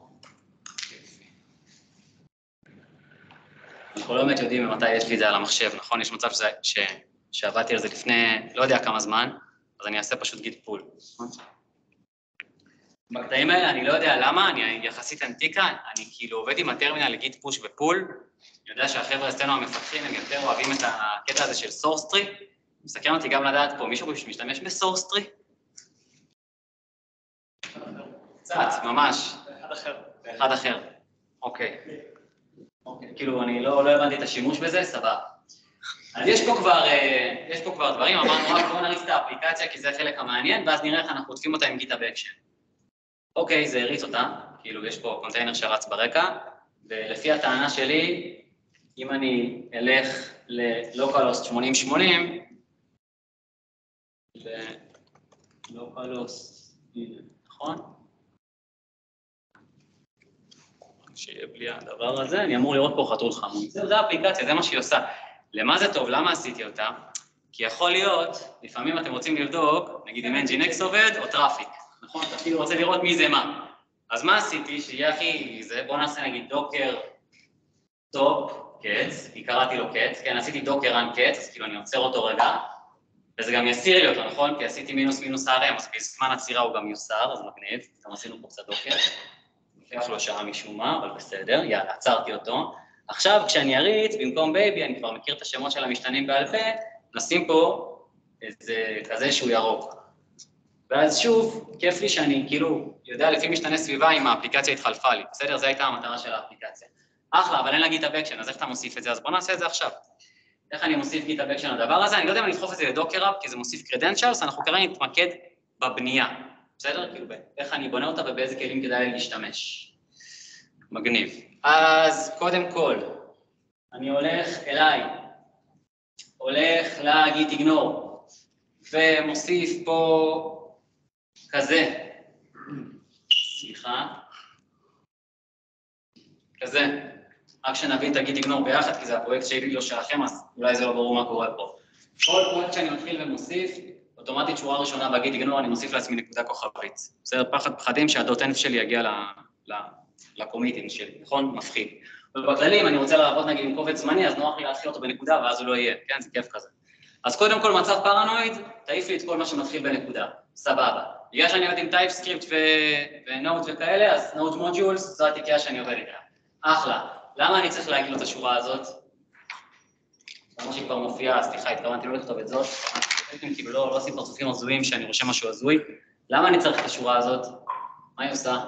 אנחנו לא באמת יודעים ממתי יש לי את זה על המחשב, נכון? יש מצב שעבדתי על זה לפני לא יודע כמה זמן, אז אני אעשה פשוט גיט פול. בקטעים האלה אני לא יודע למה, אני יחסית אנטיקה, אני כאילו עובד עם הטרמינל לגיט פוש ופול, אני יודע שהחבר'ה אצלנו המפתחים הם יותר אוהבים את הקטע הזה של source tree, מסתכל אותי גם לדעת פה, מישהו משתמש ב-source tree? קצת, ממש. באחד אחר. באחד אחר. אוקיי. אוקיי, כאילו אני לא הבנתי את השימוש בזה, סבבה. אז יש פה כבר, יש פה כבר דברים, אמרנו רק בואו נריץ את האפליקציה כי זה החלק המעניין, ואז נראה איך אנחנו עוטפים אותה עם GitHub Action. אוקיי, זה הריץ אותה, כאילו יש פה קונטיינר שרץ ברקע, ולפי הטענה שלי, אם אני אלך ל-localhost שמונים שמונים, ל-localhost, נכון? שיהיה בלי הדבר הזה, אני אמור לראות פה חתול חמוד. זהו, זה האפליקציה, זה מה שהיא עושה. למה זה טוב? למה עשיתי אותה? כי יכול להיות, לפעמים אתם רוצים לבדוק, נגיד אם Nginx עובד או טראפיק, נכון? אתה אפילו רוצה לראות מי זה מה. אז מה עשיתי? שיהיה הכי זה, בואו נעשה נגיד דוקר טופ קץ, כי קראתי לו קץ, כן, עשיתי דוקר רן קץ, אז כאילו אני עוצר אותו רגע, וזה גם יסיר לי אותו, נכון? כי עשיתי מינוס מינוס ארם, אז בזמן הצירה הוא גם יוסר, אז מגניב, גם עשינו פה קצת דוקר. לוקח לו שעה משום מה, אבל בסדר, יאללה, עצרתי אותו. עכשיו, כשאני אריץ, במקום בייבי, אני כבר מכיר את השמות של המשתנים בעל פה, נשים פה איזה כזה שהוא ירוק. ואז שוב, כיף לי שאני כאילו יודע לפי משתנה סביבה אם האפליקציה התחלפה לי, בסדר? זו הייתה המטרה של האפליקציה. אחלה, אבל אין לה GitHub Action, אז איך אתה מוסיף את זה? אז בוא נעשה את זה עכשיו. איך אני מוסיף GitHub Action לדבר הזה? אני לא יודע אם אני אדחוף את זה לדוקר אפ, כי זה מוסיף credentials, אנחנו כרגע נתמקד בבנייה. בסדר? כאילו, איך אני בונה אותה ובאיזה כלים כדאי לי להשתמש. מגניב. אז קודם כל, אני הולך אליי, הולך להגיד איגנור, ומוסיף פה כזה, סליחה, כזה, רק שנבין את הגיד איגנור ביחד, כי זה הפרויקט שלי לא שלכם, אז אולי זה לא ברור מה קורה פה. כל פרויקט שאני מתחיל ומוסיף, אוטומטית שורה ראשונה בגיד איגנור, אני מוסיף לעצמי נקודה כוכבית. בסדר, פחד פחדים שהדוט-אנף שלי יגיע לקומיטים שלי, נכון? מפחיד. ובכללים, אני רוצה לעבוד נגיד עם קובץ זמני, אז נוח לי להתחיל אותו בנקודה, ואז הוא לא יהיה, כן? זה כיף כזה. אז קודם כל, מצב פרנואיד, תעיף לי את כל מה שמתחיל בנקודה. סבבה. בגלל שאני עובד עם טייפסקריפט ונוט וכאלה, אז נוט מודיולס, זו התיקייה שאני עובד איתה. אחלה. למה אני צריך להגיד לו את השורה הזאת? כמו שהיא כבר מופיעה, סליחה, התכוונתי לא לכתוב את זאת. כאילו לא עושים פרצופים הזויים שאני רושם משהו הזוי. למה אני צריך את השורה הזאת? מה היא עושה?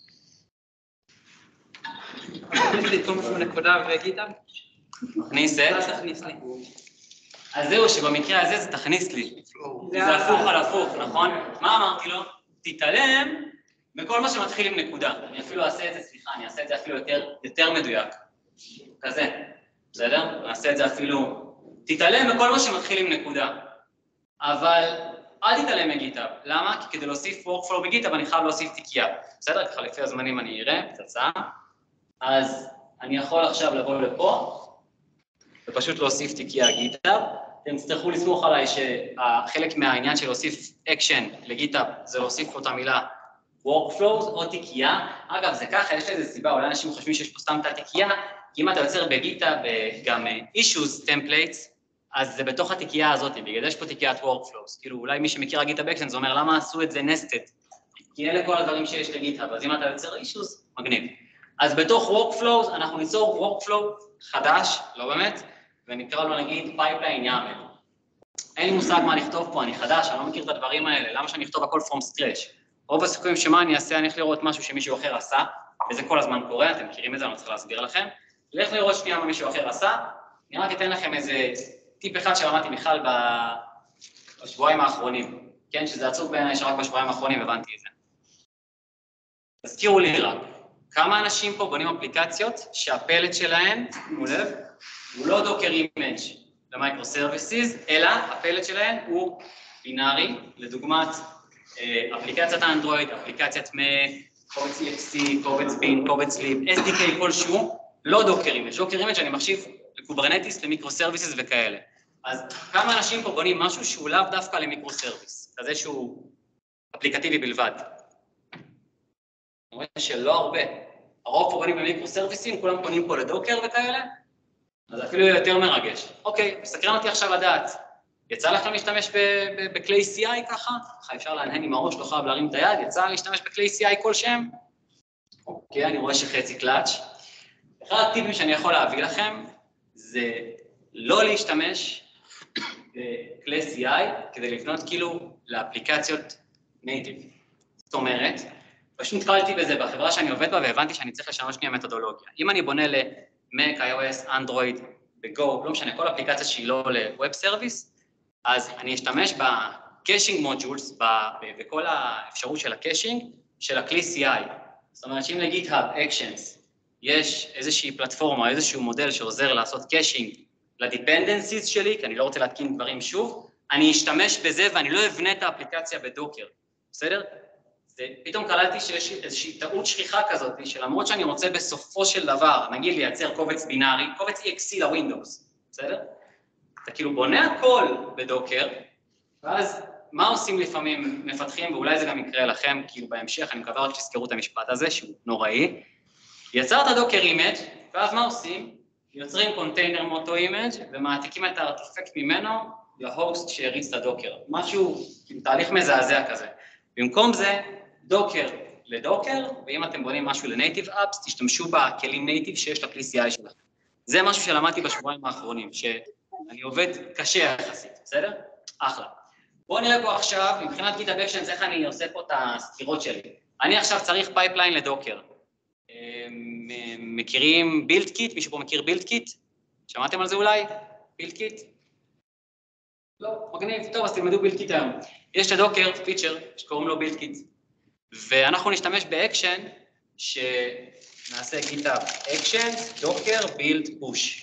תכניס לי כל משהו בנקודה וגיטה? תכניס את? תכניס לי. אז זהו, שבמקרה הזה זה תכניס לי. זה הפוך על הפוך, נכון? מה אמרתי לו? תתעלם מכל מה שמתחיל עם נקודה. אני אפילו אעשה את זה, סליחה, אני אעשה את זה אפילו יותר מדויק. כזה, בסדר? אני אעשה את זה אפילו... תתעלם מכל מה שמתחיל עם נקודה. אבל אל תתעלם מגיטאב. למה? כי כדי להוסיף workflow בגיטאב אני חייב להוסיף תיקייה. בסדר? ככה לפי הזמנים אני אראה, פצצה. אז אני יכול עכשיו לבוא לפה, ופשוט להוסיף תיקייה גיטאב. אתם תצטרכו לסמוך עליי שהחלק מהעניין של להוסיף אקשן לגיטאב זה להוסיף אותה מילה workflows או תיקייה. אגב, זה ככה, יש לזה סיבה, אולי אנשים חושבים שיש פה סתם את התיקייה, כי אם אתה יוצר בגיטאב גם issues templates, אז זה בתוך התיקייה הזאת, בגלל זה יש פה תיקיית workflows. כאילו, אולי מי שמכיר גיטהאב אקשן, זה אומר, למה עשו את זה nested? כי אלה כל הדברים שיש לגיטהאב, אז אם אתה יוצר issues, מגניב. אז בתוך workflows, אנחנו ניצור workflow חדש, לא באמת, ונקרא לו נגיד pipeline יאמל. אין לי מושג מה לכתוב פה, אני חדש, אני לא מכיר את הדברים האלה, למה שאני אכתוב הכל from scratch? רוב הסיכויים שמה אני אעשה, אני הולך לראות משהו שמישהו אחר עשה, וזה כל הזמן קורה, אתם מכירים את זה, אני לא צריך להסביר לכם. לך לראות שנייה מה מישהו אחר עשה, אני רק אתן לכם איזה טיפ אחד שלמדתי בכלל בשבועיים האחרונים, כן, שזה עצוב בעיניי שרק בשבועיים האחרונים הבנתי את זה. תזכירו לי רק, כמה אנשים פה בונים אפליקציות שהפלט שלהן, שימו לב, הוא לא דוקר אימג' למייקרו סרוויסיס, אלא הפלט שלהן הוא בינארי, לדוגמת אפליקציית אנדרואיד, אפליקציית מק, קובץ אי אקס סי, קובץ בין, קובץ ליב, אס די קיי כלשהו, לא דוקר אימג', דוקר אימג' אני מחשיב לקוברנטיס, למיקרו סרוויסיס וכאלה. אז כמה אנשים פה בונים משהו שהוא לאו דווקא למיקרו סרוויס, כזה שהוא אפליקטיבי בלבד. אני רואה שלא הרבה. הרוב פה בונים במיקרו סרוויסים, כולם פונים פה לדוקר וכאלה, אז אפילו יותר מרגש. אוקיי, מסקרן אותי עכשיו לדעת. יצא לכם להשתמש בכלי סי איי ככה? ככה אפשר להנהן עם הראש, לא חייב להרים את היד, יצא להשתמש בכלי סי איי כלשהם? אוקיי, אני רואה שחצי קלאץ'. אחד הטיפים שאני יכול להביא לכם, זה לא להשתמש בכלי סי איי כדי לבנות כאילו לאפליקציות נייטיב. זאת אומרת, פשוט נתקלתי בזה בחברה שאני עובד בה והבנתי שאני צריך לשנות שנייה מתודולוגיה. אם אני בונה ל-Mac, iOS, Android, ב-Go, לא משנה, כל אפליקציה שהיא לא ל-Web Service, אז אני אשתמש ב-Caching Modules, בכל האפשרות של ה-Caching, של הכלי סי איי. זאת אומרת שאם ל-GitHub Actions יש איזושהי פלטפורמה, איזשהו מודל שעוזר לעשות Caching ל-Dependencies שלי, כי אני לא רוצה להתקין דברים שוב, אני אשתמש בזה ואני לא אבנה את האפליקציה בדוקר, בסדר? פתאום קלטתי שיש איזושהי טעות שכיחה כזאת, שלמרות שאני רוצה בסופו של דבר, נגיד לייצר קובץ בינארי, קובץ אי אקס סי לווינדוס, בסדר? אתה כאילו בונה הכל בדוקר, ואז מה עושים לפעמים מפתחים, ואולי זה גם יקרה לכם, כאילו בהמשך, אני מקווה רק שתזכרו את המשפט הזה, שהוא נוראי, יצרת דוקר אימג', ואז מה עושים? יוצרים קונטיינר מאותו אימג' ומעתיקים את הארטיפקט ממנו להוסט שהריץ את הדוקר. משהו, כאילו תהליך מזעזע כזה. במקום זה, דוקר לדוקר, ואם אתם בונים משהו לנייטיב אפס, תשתמשו בכלים נייטיב שיש לכלי סי איי שלכם. זה משהו שלמדתי בשבועיים האחרונים, שאני עובד קשה יחסית, בסדר? אחלה. בואו נראה פה עכשיו, מבחינת GitHub Actions, איך אני עושה פה את הסתירות שלי. אני עכשיו צריך פייפליין לדוקר. מכירים בילד קיט? מישהו פה מכיר בילד קיט? שמעתם על זה אולי? בילד קיט? לא, מגניב. טוב, אז תלמדו בילד קיט היום. יש לדוקר פיצ'ר שקוראים לו בילד קיט. ואנחנו נשתמש באקשן שנעשה GitHub Actions, דוקר, build, push.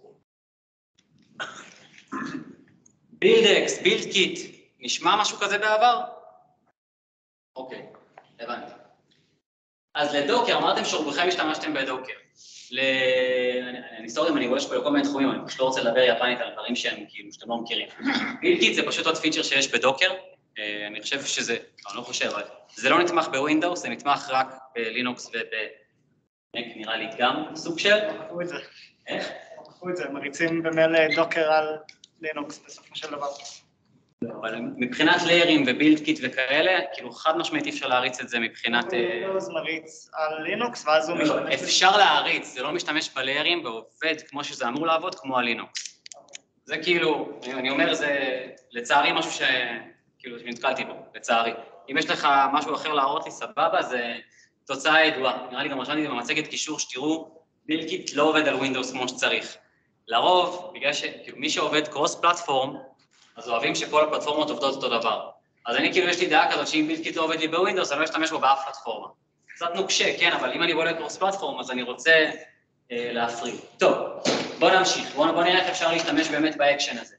buildx, build kit, נשמע משהו כזה בעבר? אוקיי, הבנתי. אז לדוקר, אמרתם שרובכם השתמשתם בדוקר. אני סורי אם אני רואה שפה לכל מיני תחומים, אני פשוט לא רוצה לדבר יפנית על דברים שהם כאילו, שאתם לא מכירים. build kit זה פשוט עוד פיצ'ר שיש בדוקר, אני חושב שזה, אני לא חושב, אבל זה לא נתמך בווינדוס, זה נתמך רק בלינוקס ובמק, נראה לי גם סוג של. לקחו את זה. איך? לקחו את זה, מריצים במייל דוקר על לינוקס בסופו של דבר. אבל מבחינת ליירים ובילד קיט וכאלה, כאילו חד משמעית אפשר להריץ את זה מבחינת... ווינדוס מריץ על לינוקס ואז הוא משתמש... אפשר להריץ, זה לא משתמש בליירים ועובד כמו שזה אמור לעבוד, כמו הלינוקס. זה כאילו, אני אומר, זה לצערי משהו ש... כאילו, שנתקלתי בו, לצערי. אם יש לך משהו אחר להראות לי, סבבה, זה תוצאה ידועה. נראה לי גם רשמתי במצגת קישור שתראו, בילד קיט לא עובד על ווינדוס כמו שצריך. לרוב, בגלל שמי שעובד קרוס פלטפורם, אז אוהבים שכל הפלטפורמות עובדות אותו דבר. אז אני כאילו, יש לי דעה כזאת שאם בילד קיט לא עובד לי בווינדוס, אני לא אשתמש בו באף פלטפורמה. קצת נוקשה, כן, אבל אם אני בוא לקרוס פלטפורם, אז אני רוצה אה, להפריד. טוב, בוא נמשיך. בוא, בוא נראה איך אפשר להשתמש באמת באקשן הזה.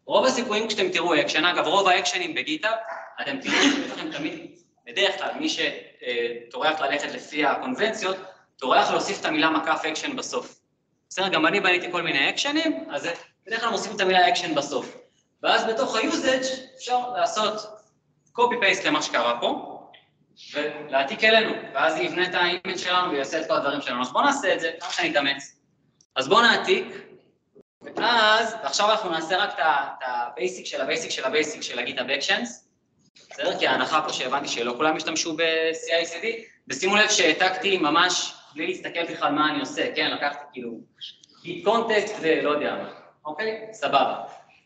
רוב הסיכויים כשאתם תראו אקשן, אגב, רוב האקשנים בגיטהאב, אתם תראו שיש לכם תמיד, בדרך כלל, מי שטורח ללכת לפי הקונבנציות, טורח להוסיף את המילה מקף אקשן בסוף. בסדר, גם אני בניתי כל מיני אקשנים, אז בדרך כלל מוסיף את המילה אקשן בסוף. ואז בתוך ה-usage אפשר לעשות copy-paste למה שקרה פה, ולהעתיק אלינו, ואז זה יבנה את האימייל שלנו ויעשה את כל הדברים שלנו. אז בואו נעשה את זה, כמה שאני אתאמץ. אז בואו נעתיק, ואז, ועכשיו אנחנו נעשה רק את הבייסיק של הבייסיק של הבייסיק של ה-GitHub Actions, בסדר? כי ההנחה פה שהבנתי שלא כולם השתמשו ב-סי איי סי די, ושימו לב שהעתקתי ממש בלי להסתכל בכלל מה אני עושה, כן? לקחתי כאילו Git context ולא יודע מה, אוקיי? סבבה.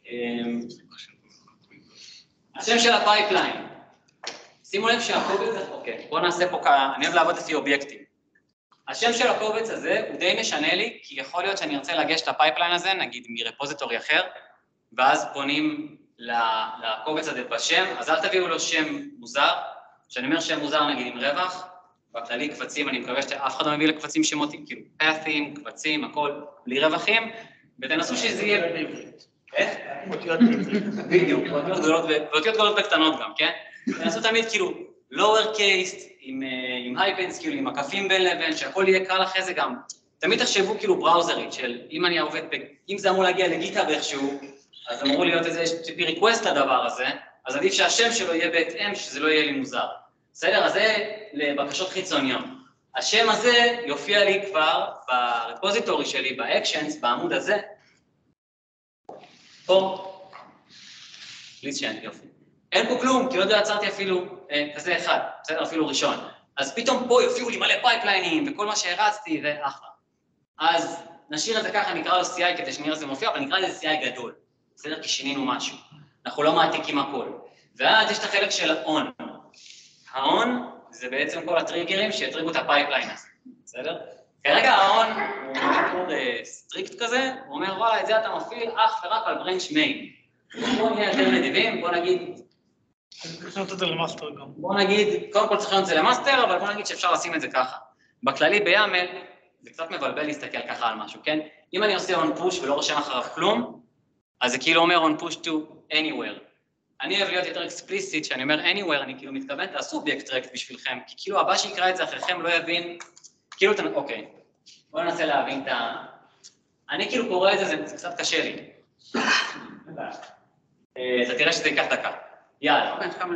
השם של הפייפליין. שימו לב שהקובץ, אוקיי, בואו נעשה פה ככה, אני אוהב לעבוד לפי אובייקטים. השם של הקובץ הזה הוא די משנה לי, כי יכול להיות שאני ארצה לגשת לפייפליין הזה, נגיד מרפוזיטורי אחר, ואז פונים לקובץ הזה בשם, אז אל תביאו לו שם מוזר, כשאני אומר שם מוזר נגיד עם רווח, בכללי קבצים, אני מקווה שאף אחד לא מביא לקבצים שמותים, כאילו פאת'ים, קבצים, הכל, בלי רווחים, ותנסו שזה יהיה... איך? אותיות בעברית. בדיוק, ואותיות גדולות וקטנות גם, כן? תנסו תמיד כאילו lower case, עם הייפנס, כאילו עם מקפים בין לבין, שהכל יהיה קל אחרי זה גם. תמיד תחשבו כאילו בראוזרית של אם אני עובד, אם זה אמור להגיע לגיטהאב איכשהו, אז אמור להיות איזה ריקווסט לדבר הזה, אז עדיף שהשם שלו יהיה בהתאם, שזה לא יהיה לי מוזר. בסדר? אז זה לבקשות חיצוניות. השם הזה יופיע לי כבר ברפוזיטורי שלי, באקשנס, בעמוד הזה. פה. פליז שאין, יופי. אין פה כלום, כי עוד לא יצרתי אפילו כזה אחד, בסדר? אפילו ראשון. אז פתאום פה יופיעו לי מלא פייפליינים, וכל מה שהרצתי, ואחלה. אז נשאיר את זה ככה, נקרא לו סי איי כדי שנראה שזה מופיע, אבל נקרא לזה סי איי גדול. בסדר? כי שינינו משהו. אנחנו לא מעתיקים הכל. ואז יש את החלק של ה-on. ה-on זה בעצם כל הטריגרים שיטריגו את הפייפליין הזה. בסדר? כרגע ה-on הוא מאוד סטריקט כזה, הוא אומר, וואלה, את זה אתה מפעיל אך ורק על ברנץ' מיין. בואו נהיה יותר נדיבים, בואו נגיד... צריך לעשות את זה למאסטר גם. בואו נגיד, קודם כל צריך לעשות את זה למאסטר, אבל בואו נגיד שאפשר לשים את זה ככה. בכללי ביאמל, זה קצת מבלבל להסתכל ככה על משהו, כן? אם אני עושה on push ולא רושם אחריו כלום, אז זה כאילו אומר on push to anywhere. אני אוהב להיות יותר אקספליסט, שאני אומר anywhere, אני כאילו מתכוון, תעשו בי-אקסטרקט בשבילכם, כי כאילו הבא שיקרא את זה אחריכם לא יבין, כאילו, אוקיי, בואו ננסה להבין את ה... אני כאילו קורא את זה, זה קצת קשה לי. אתה תראה שזה ייקח דקה. יאללה.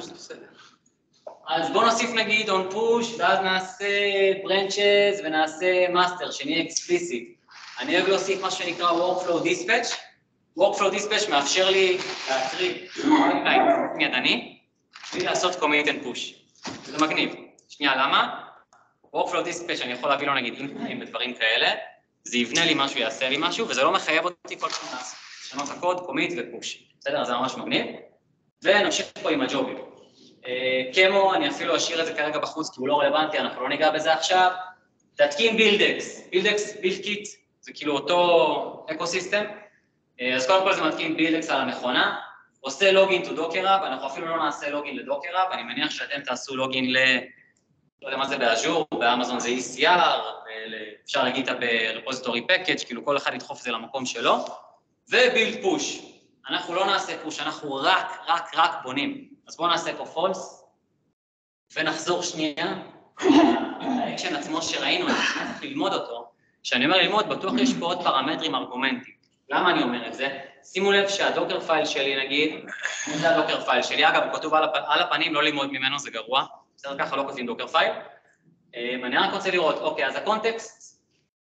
אז בואו נוסיף נגיד on push, ואז נעשה branches ונעשה master, שנהיה אקספליסיט. אני אוהב להוסיף מה שנקרא workflow dispatch. workflow dispatch מאפשר לי להטריג פייפליין ידני, בלי לעשות commit and push. זה מגניב. שנייה, למה? workflow dispatch, אני יכול להביא לו נגיד אינפוטים ודברים כאלה, זה יבנה לי משהו, יעשה לי משהו, וזה לא מחייב אותי כל פעם לעשות. לשנות הקוד, commit ו-push. בסדר? זה ממש מגניב. ונמשיך פה עם הג'ובים. כמו, אני אפילו אשאיר את זה כרגע בחוץ, כי הוא לא רלוונטי, אנחנו לא ניגע בזה עכשיו. תתקין בילדקס. בילדקס, בילדקיט, זה כאילו אותו אקוסיסטם. אז קודם כל זה מתקין בילדקס על המכונה, עושה לוגין to דוקר-אפ, אנחנו אפילו לא נעשה לוגין לדוקר-אפ, אני מניח שאתם תעשו לוגין ל... לא יודע מה זה באז'ור, באמזון זה אי סי אר, אפשר להגיד את ברפוזיטורי פקאג', כאילו כל אחד ידחוף את זה למקום שלו, ובילד פוש. אנחנו לא נעשה פוש, אנחנו רק, רק, רק בונים. אז בואו נעשה פה פולס, ונחזור שנייה, האקשן עצמו שראינו, אני צריך ללמוד אותו, כשאני אומר ללמוד, בטוח יש פה עוד פרמטרים ארגומנטיים. למה אני אומר את זה? שימו לב שהדוקר פייל שלי, נגיד, זה הדוקר פייל שלי, אגב, הוא כתוב על הפנים, לא ללמוד ממנו, זה גרוע, בסדר, ככה לא כותבים דוקר פייל. אני רק רוצה לראות, אוקיי, אז הקונטקסט,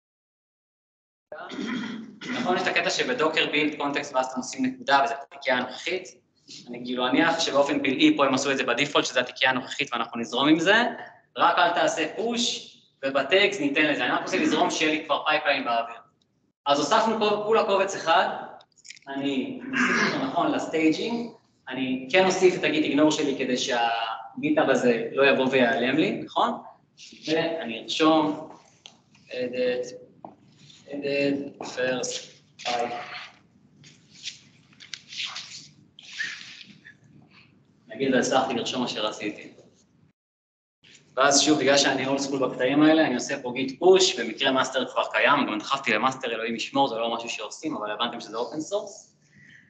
נכון, יש את הקטע שבדוקר בילד קונטקסט, ואז אתם עושים נקודה, וזו התיקייה הנוכחית. אני כאילו אניח שבאופן פלאי פה הם עשו את זה בדיפולט, שזו התיקייה הנוכחית, ואנחנו נזרום עם זה, רק אל תעשה פוש, ובטקסט ניתן לזה. אני רק רוצה לזרום שיהיה לי כבר פייפליין באוויר. אז הוספנו כולה קובץ אחד, אני מוסיף אותו נכון לסטייג'ינג, אני כן אוסיף את הגיט איגנור שלי כדי שהגיטאב הזה לא יבוא ויעלם לי, נכון? ואני ארשום, edit, edit, first, pipe. נגיד והצלחתי לרשום מה שרציתי. ואז שוב, בגלל שאני אולד סקול בקטעים האלה, אני עושה פה גיט פוש, במקרה מאסטר כבר קיים, גם דחפתי למאסטר, אלוהים ישמור, זה לא משהו שעושים, אבל הבנתם שזה אופן סורס.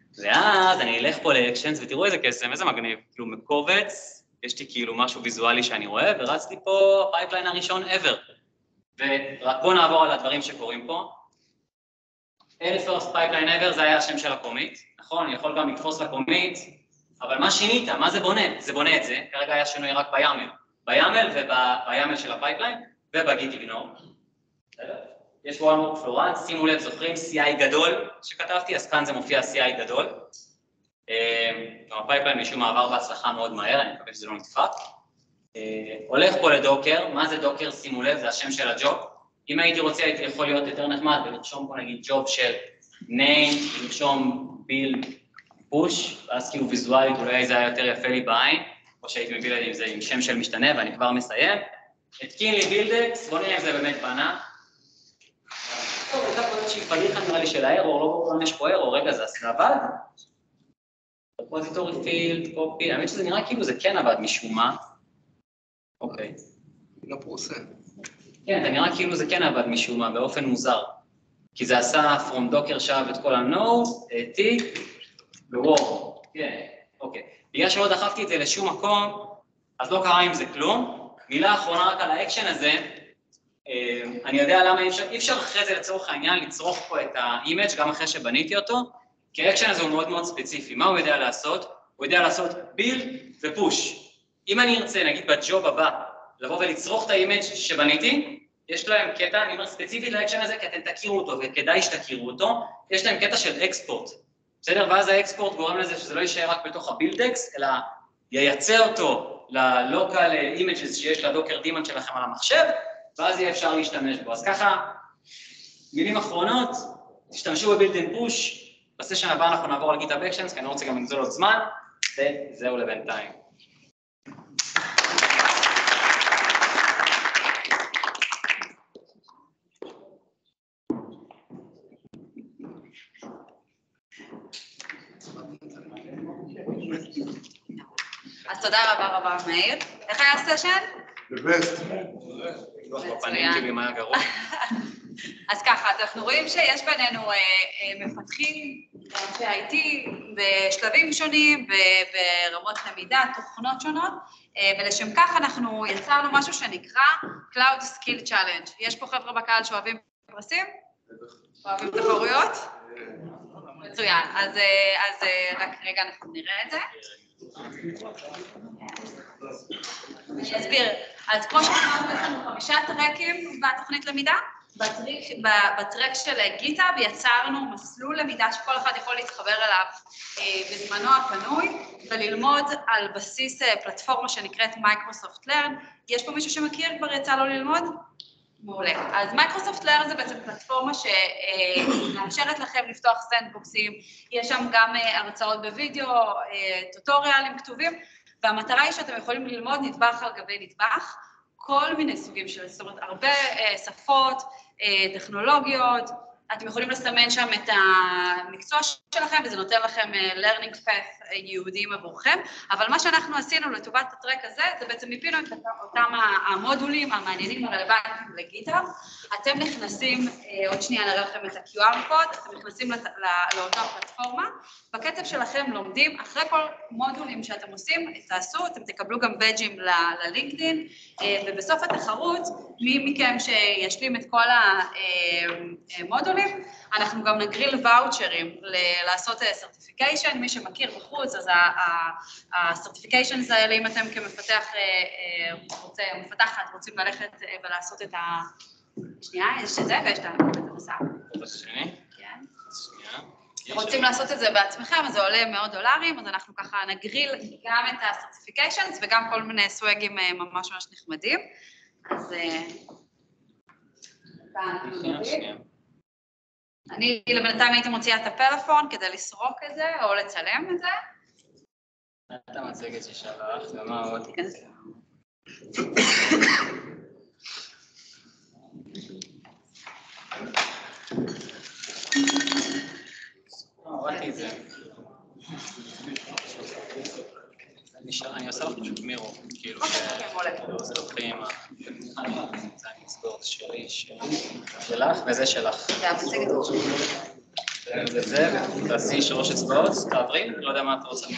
ואז אני אלך פה לאקשנס ותראו איזה קסם, איזה מגניב, כאילו מקובץ, יש לי כאילו משהו ויזואלי שאני רואה, ורצתי פה פייפליין הראשון ever. ורק בואו נעבור על הדברים שקורים פה. L first pipeline ever זה היה השם של הקומיט, נכון? אני יכול גם לתפוס לקומיט, אבל מה שינית? מה זה בונה? זה בונה את זה, כרגע היה שינוי רק בימל. בימל ובימל של הפייפליין, ובגיט איגנור. יש פה אמור פלורנט, שימו לב, זוכרים סי איי גדול שכתבתי, אז כאן זה מופיע סי איי גדול. גם הפייפליין משום מעבר בהצלחה מאוד מהר, אני מקווה שזה לא נדפק. הולך פה לדוקר, מה זה דוקר? שימו לב, זה השם של הג'וב. אם הייתי רוצה, הייתי יכול להיות יותר נחמד ולרשום פה נגיד ג'וב של name, לרשום build push, ואז כאילו ויזואלית אולי זה היה יותר יפה לי בעין, או שהייתי מביא לי עם זה עם שם של משתנה ואני כבר מסיים. התקין לי buildex, בוא נראה אם זה באמת בנה. טוב, הייתה פה איזושהי פדיחה נראה לי של הארור, לא בכל יש פה ארור, רגע זה עבד. repository field, copy, האמת שזה נראה כאילו זה כן עבד משום מה. אוקיי. לא פרוסה. כן, זה נראה כאילו זה כן עבד משום מה, באופן מוזר. כי זה עשה from docker שב את כל ה-no, t, ו-wow. כן, אוקיי. בגלל שלא דחפתי את זה לשום מקום, אז לא קרה עם זה כלום. מילה אחרונה רק על האקשן הזה, אני יודע למה אי אפשר, אי אפשר אחרי זה לצורך העניין לצרוך פה את האימג' גם אחרי שבניתי אותו, כי האקשן הזה הוא מאוד מאוד ספציפי. מה הוא יודע לעשות? הוא יודע לעשות build ו-push. אם אני ארצה, נגיד בג'וב הבא, לבוא ולצרוך את האימג' שבניתי, יש להם קטע, אני אומר ספציפית לאקשן הזה, כי אתם תכירו אותו וכדאי שתכירו אותו, יש להם קטע של אקספורט. בסדר? ואז האקספורט גורם לזה שזה לא יישאר רק בתוך הבילדקס, אלא ייצא אותו ל-local images שיש לדוקר דימן שלכם על המחשב, ואז יהיה אפשר להשתמש בו. אז ככה, מילים אחרונות, תשתמשו בבילד אנד פוש, בסשן הבא אנחנו נעבור על GitHub Actions, כי אני רוצה גם לגזול עוד זמן, וזהו לבינתיים. אז תודה רבה רבה, מאיר. איך היה הסשן? בבסט. בפנים שלי מה היה גרוע. אז ככה, אנחנו רואים שיש בינינו מפתחים, אנשי איי טי, בשלבים שונים, ברמות למידה, תוכנות שונות, ולשם כך אנחנו יצרנו משהו שנקרא Cloud Skill Challenge. יש פה חבר'ה בקהל שאוהבים פרסים? אוהבים תחרויות? מצוין. אז רק רגע אנחנו נראה את זה. אני אסביר. אז כמו שאמרנו, יש לנו חמישה טרקים בתוכנית למידה. בטרק של GitHub יצרנו מסלול למידה שכל אחד יכול להתחבר אליו בזמנו הפנוי וללמוד על בסיס פלטפורמה שנקראת Microsoft Learn. יש פה מישהו שמכיר? כבר יצא לו ללמוד? מעולה. אז Microsoft Learn זה בעצם פלטפורמה שמאפשרת לכם לפתוח סנדבוקסים, יש שם גם הרצאות בווידאו, טוטוריאלים כתובים, והמטרה היא שאתם יכולים ללמוד נדבך על גבי נדבך, כל מיני סוגים של, זאת אומרת, הרבה שפות, טכנולוגיות, אתם יכולים לסמן שם את המקצוע שלכם, וזה נותן לכם learning path ייעודיים עבורכם, אבל מה שאנחנו עשינו לטובת הטרק הזה, זה בעצם מיפינו את אותם המודולים המעניינים הרלוונטיים לגיטהאב, אתם נכנסים, עוד שנייה נראה לכם את ה-קיו אר קוד, אתם נכנסים לאותה פלטפורמה, בקצב שלכם לומדים, אחרי כל מודולים שאתם עושים, תעשו, אתם תקבלו גם בדג'ים ללינקדין, ובסוף התחרות, מי מכם שישלים את כל המודולים, אנחנו גם נגריל ואוצ'רים לעשות סרטיפיקיישן, מי שמכיר בחוץ, אז הסרטיפיקיישנס האלה, אם אתם כמפתח, מפתחת, רוצים ללכת ולעשות את ה... שנייה, יש את זה ויש את הנוסף. את השני? כן. רוצים לעשות את זה בעצמכם, אז זה עולה מאות דולרים, אז אנחנו ככה נגריל גם את הסרטיפיקיישנס וגם כל מיני סוואגים ממש ממש נחמדים. אז... אני לבינתיים הייתי מוציאה את הפלאפון כדי לסרוק את זה או לצלם את זה. את המצגת ששלח, ומה עוד? תיכנס לה. ראיתי את זה. אני עושה לך פשוט מירו, כאילו שזוכרים, אני אסגור את שלי, שלך וזה שלך. זה המצגת. זה זה, תעשי שלוש אצבעות, תעברי, לא יודע מה אתה רוצה.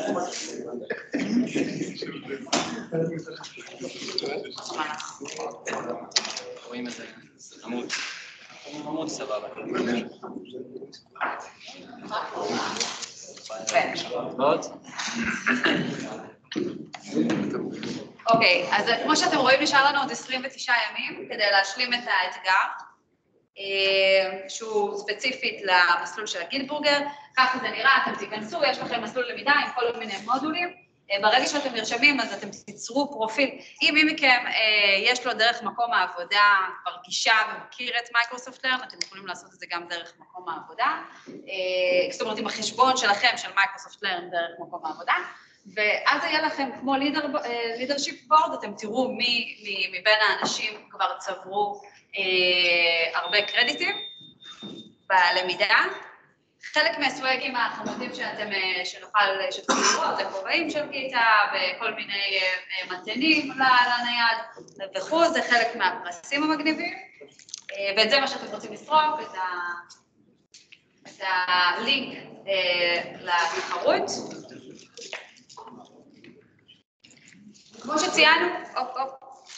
רואים איזה עמוד. עמוד סבבה. אוקיי, אז כמו שאתם רואים, נשאר לנו עוד עשרים ותשעה ימים כדי להשלים את האתגר, שהוא ספציפית למסלול של הגיטבורגר. ככה זה נראה, אתם תיכנסו, יש לכם מסלול למידה עם כל מיני מודולים. ברגע שאתם נרשמים, אז אתם תיצרו פרופיל. אם מי מכם יש לו דרך מקום העבודה, כבר גישה ומכיר את מייקרוסופט לרן, אתם יכולים לעשות את זה גם דרך מקום העבודה. זאת אומרת, עם החשבון שלכם, של מייקרוסופט לרן, דרך מקום העבודה. ואז היה לכם כמו לידרשיפ בורד, אתם תראו מי מבין האנשים כבר צברו הרבה קרדיטים בלמידה. חלק מהסוואגים החמודים שאתם, שנוכל, שתוכלו לראות, זה כובעים של גיטה וכל מיני מתנים לנייד וכו', זה חלק מהפרסים המגניבים, ואת זה מה שאתם רוצים לשרוף, את, ה, את הלינק לתחרות. כמו שציינו, אופ אופ.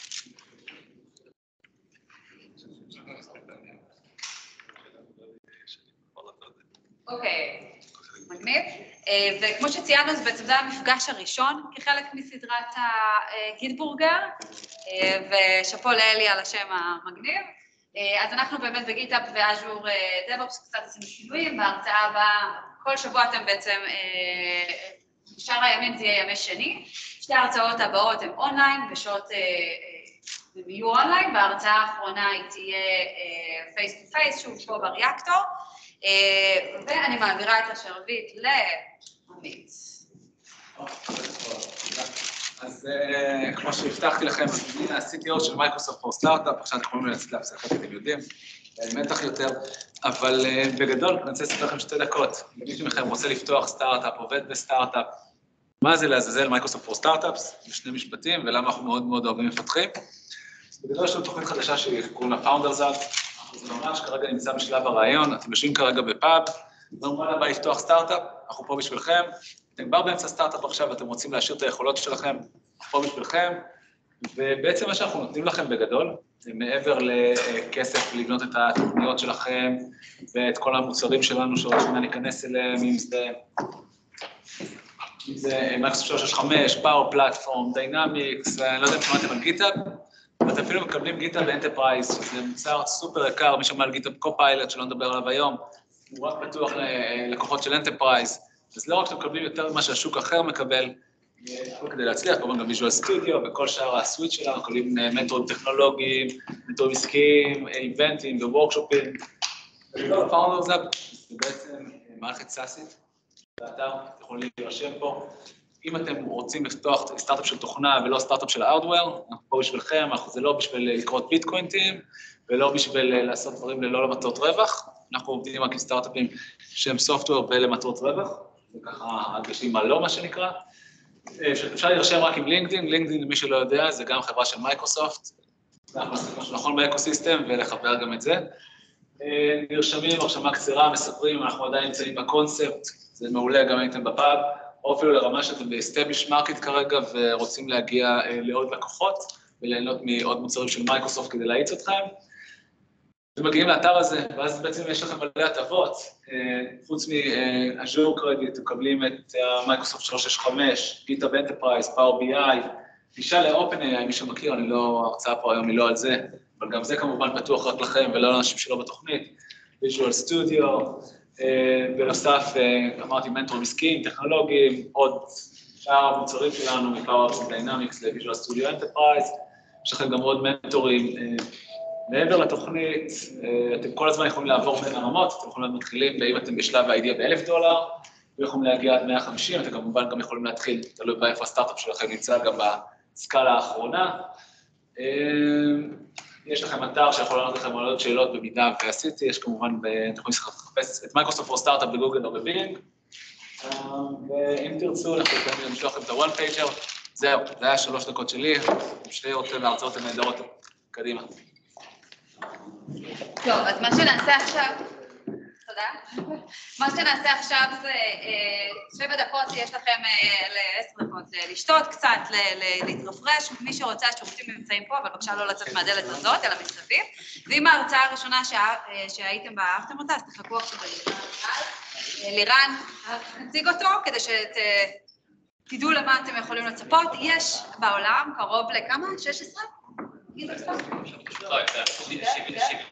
אוקיי, מגניב. וכמו שציינו, זה בעצם זה המפגש הראשון כחלק מסדרת הגיטבורגר, ושאפו לאלי על השם המגניב. אז אנחנו באמת בגיטהאב ואז'ור דבאופס קצת עשינו שינויים, בהרצאה הבאה, כל שבוע אתם בעצם, שאר הימים זה יהיה ימי שני, שתי ההרצאות הבאות הן אונליין, בשעות הם יהיו אונליין, וההרצאה האחרונה היא תהיה פייס טו פייס, שוב פה בריאקטור, ואני מעבירה את השרביט לעמיץ. אז כמו שהבטחתי לכם, אני ה-סי טי או של מייקרוסופט פור סטארט-אפ, עכשיו אנחנו יכולים לצאת להפסקות, אתם יודעים, מתח יותר, אבל בגדול, אני רוצה לספר לכם שתי דקות. מישהו מכם רוצה לפתוח סטארט-אפ, עובד בסטארט-אפ, מה זה לעזאזל מייקרוסופט פור סטארט-אפס, בשני משפטים, ולמה אנחנו מאוד מאוד אוהבים מפתחים. בגדול יש לנו תוכנית חדשה שקוראים לה פאונדרס אפ, זה ממש כרגע נמצא בשלב הרעיון, אתם יושבים כרגע בפאב, נורמל הבא לפתוח סטארט-אפ, אנחנו פה בשבילכם, אתם כבר באמצע סטארט-אפ עכשיו ואתם רוצים להשאיר את היכולות שלכם, אנחנו פה בשבילכם, ובעצם מה שאנחנו נותנים לכם בגדול, זה מעבר לכסף לבנות את התוכניות שלכם, ואת כל המוצרים שלנו שעוד שנה ניכנס אליהם, אם זה... אם זה מייקרוסופט שלוש שש חמש, פאוור פלטפורם, דיינמיקס, אני לא יודע אם שמעתם על גיטהאב, ואתם אפילו מקבלים גיטהאב באנטרפרייז, שזה מוצר סופר יקר, מי שמע על גיטהאב קופיילוט, שלא נדבר עליו היום, הוא רק פתוח ללקוחות של אנטרפרייז, אז לא רק שאתם מקבלים יותר ממה שהשוק אחר מקבל, כדי להצליח, כמובן גם ויז'ואל סטודיו, וכל שאר הסוויץ' שלנו, מקבלים מנטורים טכנולוגיים, מנטורים עסקיים, איבנטים ווורקשופים. פאונדרס אפ זה בעצם מערכת סאסית, באתר, אתם יכולים להירשם פה. אם אתם רוצים לפתוח סטארט-אפ של תוכנה ולא סטארט-אפ של הארדוור, אנחנו פה בשבילכם, זה לא בשביל לקרות ביטקוינטים, ולא בשביל לעשות דברים ללא למטרות רווח, אנחנו עובדים רק עם סטארט-אפים שהם סופטוור ולמטרות רווח, וככה הדגשים הלא מה שנקרא. אפשר להירשם רק עם לינקדין, לינקדין למי שלא יודע, זה גם חברה של מייקרוסופט, אנחנו עושים משהו נכון באקוסיסטם ולחבר גם את זה. נרשמים, הרשמה קצרה, מספרים, אנחנו עדיין נמצאים בקונספט, זה מעולה גם הייתם בפאב, או אפילו לרמה שאתם ב-established market כרגע ורוצים להגיע לעוד לקוחות וליהנות מעוד מוצרים של מייקרוסופט כדי להאיץ אתכם. ומגיעים לאתר הזה, ואז בעצם יש לכם מלא הטבות, חוץ מ-Azure Credit, מקבלים את מייקרוסופט שלוש שש חמש, GitHub Enterprise, Power בי איי, גישה ל-OpenAI, מי שמכיר, אני לא, הרצאה פה היום היא לא על זה, אבל גם זה כמובן פתוח רק לכם ולא לאנשים שלא בתוכנית, Visual Studio, בנוסף, אמרתי, מנטורים עסקיים, טכנולוגיים, עוד שאר המוצרים שלנו, מ-Power Dynamics ל-Visual Studio Enterprise, יש לכם גם עוד מנטורים, מעבר לתוכנית, אתם כל הזמן יכולים לעבור בין הרמות, אתם יכולים להתחילים, ואם אתם בשלב ה-איי די ב-אלף דולר, אתם יכולים להגיע עד מאה וחמישים, אתם כמובן גם יכולים להתחיל, תלוי באיפה הסטארט-אפ שלכם נמצא גם בסקאלה האחרונה. יש לכם אתר שיכול לענות לכם על עוד שאלות במידה ועשיתי, יש כמובן, אתם יכולים לחפש את מייקרוסופט פור סטארט-אפ בגוגל או בבינג, ואם תרצו, אנחנו יכולים לשלוח לכם את ה-one pager, זהו, זה היה שלוש דקות שלי, שלי רוצה להרצאות הנהדרות, קדימה. טוב, אז מה שנעשה עכשיו, תודה. מה שנעשה עכשיו זה שבע דקות, יש לכם לעשר דקות לשתות קצת, להתרפרש. מי שרוצה, השירותים נמצאים פה, אבל בבקשה לא לצאת מהדלת הזאת, אלא מסביב. ואם ההרצאה הראשונה שהייתם בה, אהבתם אותה, אז תחכו עכשיו לירן, נציג אותו, כדי שתדעו למה אתם יכולים לצפות. יש בעולם קרוב לכמה? שש עשרה? לא, יותר, שבעים.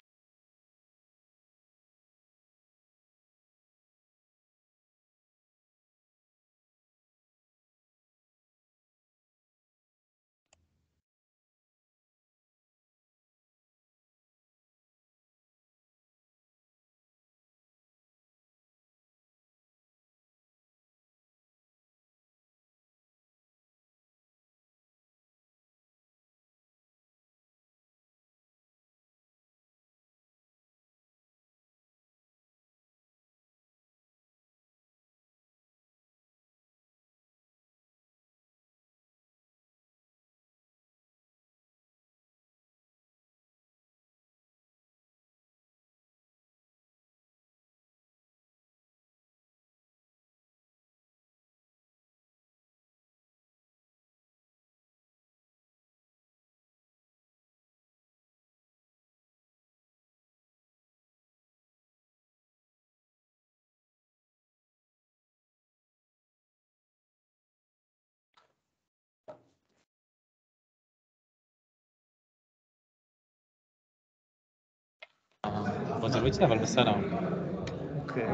רזולוציה, אבל בסדר. אוקיי.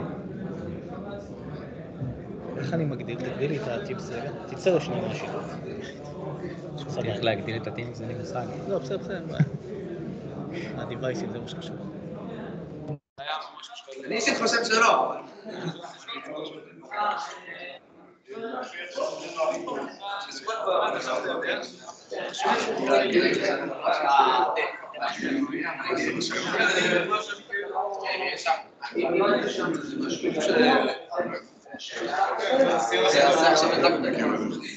איך אני מגדיר? תגדיל לי את הטיפס רגע. תצא לשנייה מהשיתוף. איך להגדיל את הטיפס, זה לי מושג. לא, בסדר, בסדר. הדיווייסים זה מה שקשור. אני אישית חושב שלא. זה עשה עכשיו את דקה.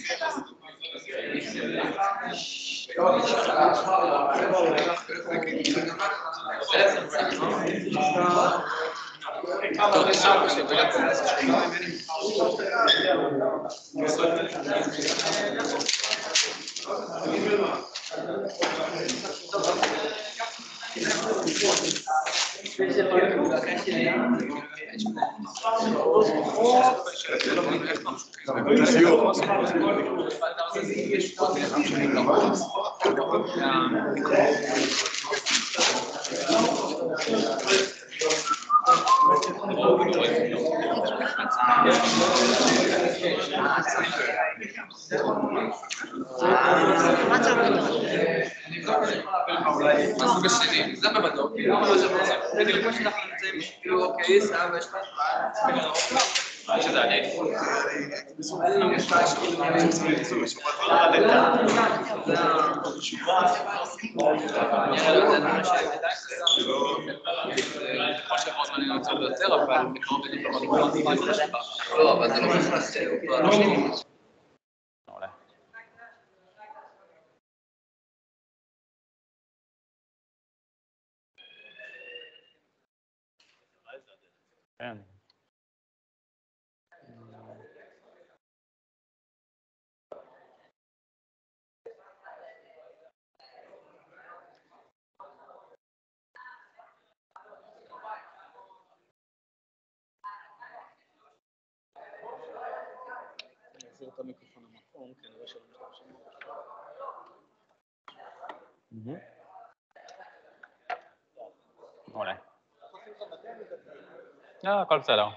משהו בשני, זה בבדוק, בדיוק כמו שאנחנו נמצאים, כאילו אוקיי, סבא, יש לך שזה עדיף. כמו שעבור זמנים יותר ויותר, אבל בקרוב בדיוק לא לא, אבל זה לא נכנס, מעולה. כן. נחזיר את המיקרופון למקום, כי אני רואה שלא משתמשים. מעולה. לא, הכל בסדר.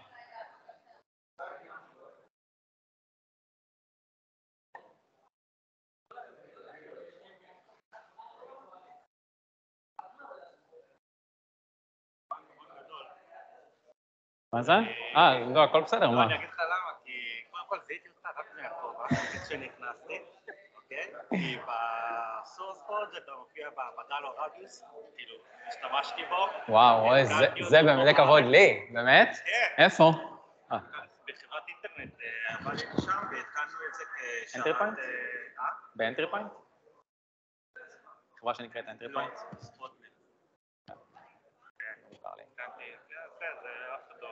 מה זה? אה, לא, הכל בסדר, מה? אני אגיד לך למה, כי קודם כל זיהיתי אותך רק מהכובע, כשנכנסתי, אוקיי? כי בסורס קוד אתה מופיע בדולר רדיוס, כאילו, השתמשתי בו. וואו, זה באמת כבוד לי, באמת? כן. איפה? בחברת אינטרנט, עבדתי שם והתקנו את זה כשרת... אנטרי פוינט? באנטרי פוינט? חברה שנקראת אנטרי פוינט? לא, ספוטנט. כן, זה אף אחד לא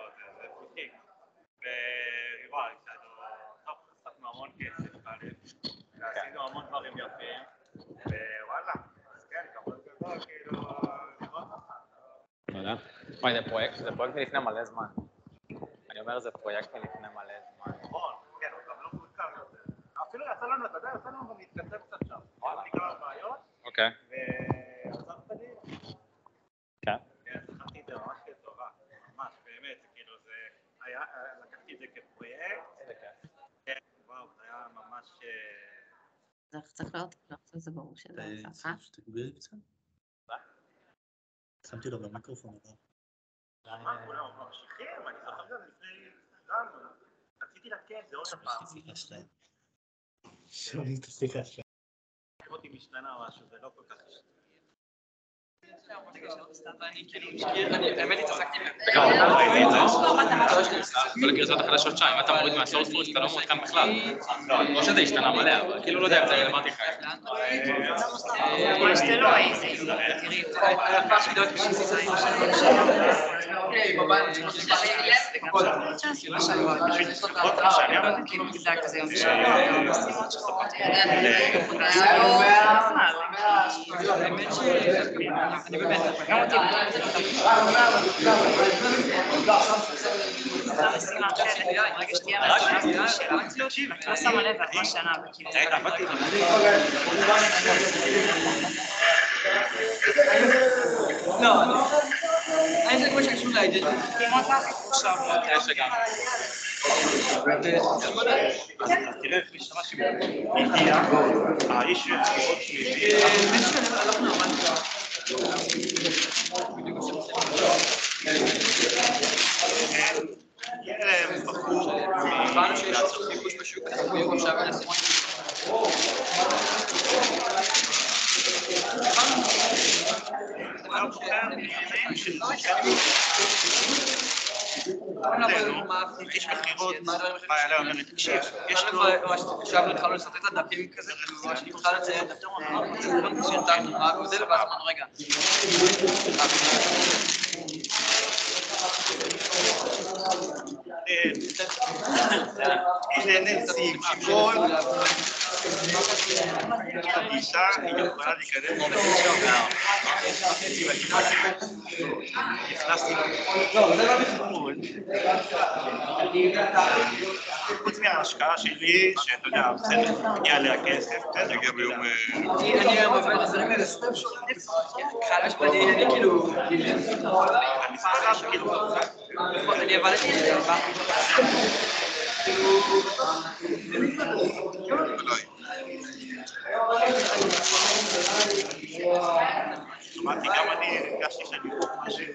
משקיעים. וואי, טוב, חסכנו המון כסף, ועשינו המון דברים יפים, ווואלה, אז כן, כמובן גדול, כאילו, תודה. וואי, זה פרויקט, זה פרויקט מלפני מלא זמן. אני אומר, זה פרויקט מלפני מלא זמן. נכון, כן, הוא גם לא מוזכר יותר. אפילו יצא לנו, אתה יודע, יצא לנו גם להתכתב קצת שם. וואלה. נקרא בעיות. אוקיי. ועזרת לי. כן. כן, זכרתי את זה ממש כטובה. ממש, באמת, כאילו זה היה, לקחתי את זה כפרויקט. איזה כיף. כן, וואו, זה היה ממש... זה צריך להיות, זה ברור שזה ככה. שתגביר קצת? שמתי לו במיקרופון הבא. מה, כולם ממשיכים? אני זוכר גם לפני זמן, רציתי לתקן, זה עוד הפעם. שומעים את השיחה שלך. לראות אם השתנה משהו, זה לא כל כך השתנה. האמת התעסקתי כל הגרסאות החדשות שם, אם אתה מוריד מהסורס פרוט, אתה לא מעודכן בכלל. לא שזה השתנה מלא, אבל כאילו לא יודע אם זה רלוונטי לך. יש תלוי, תראי, הפעם שלי עוד בשביל סיזיים אוקיי, בבית יש לי זה היה כזה יום שלנו, המשימות שחוקות ידענו, האמת שאני באמת, גם אותי זו המשימה אחרת, ברגע שתהיה משימה שאלה, את לא שמה לב עברה שנה, וכאילו זה עבדתי לך. לא, אני זה כמו שקשור להידד. תימות לך עכשיו, יש שגם. אז תראה איך משתמש עם הגיע, האיש שצריכות שלי. הלכנו ממש הם בחור הבנו שיש עוד חיפוש בשוק, אנחנו ביום עכשיו מנסים. איש מכירות, בא אליי אומר לי, תקשיב, יש לו... עכשיו התחלנו לסרטט את הדפים כזה, ממש נתחל לציין, שרטטנו מה הגודל, ואז אמרנו רגע. הנה נציג, שכל הגישה היא יכולה להיכנס נכנסתי חוץ מההשקעה שלי, שאתה יודע, בסדר, מגיע עליה כסף, בסדר, גם יום... אני היום עובד, אז אני אומר, חלש בדי, אני כאילו... אני ספר כאילו... אני עבדתי את זה, אמרתי, גם אני הרגשתי שאני פה כמו שאני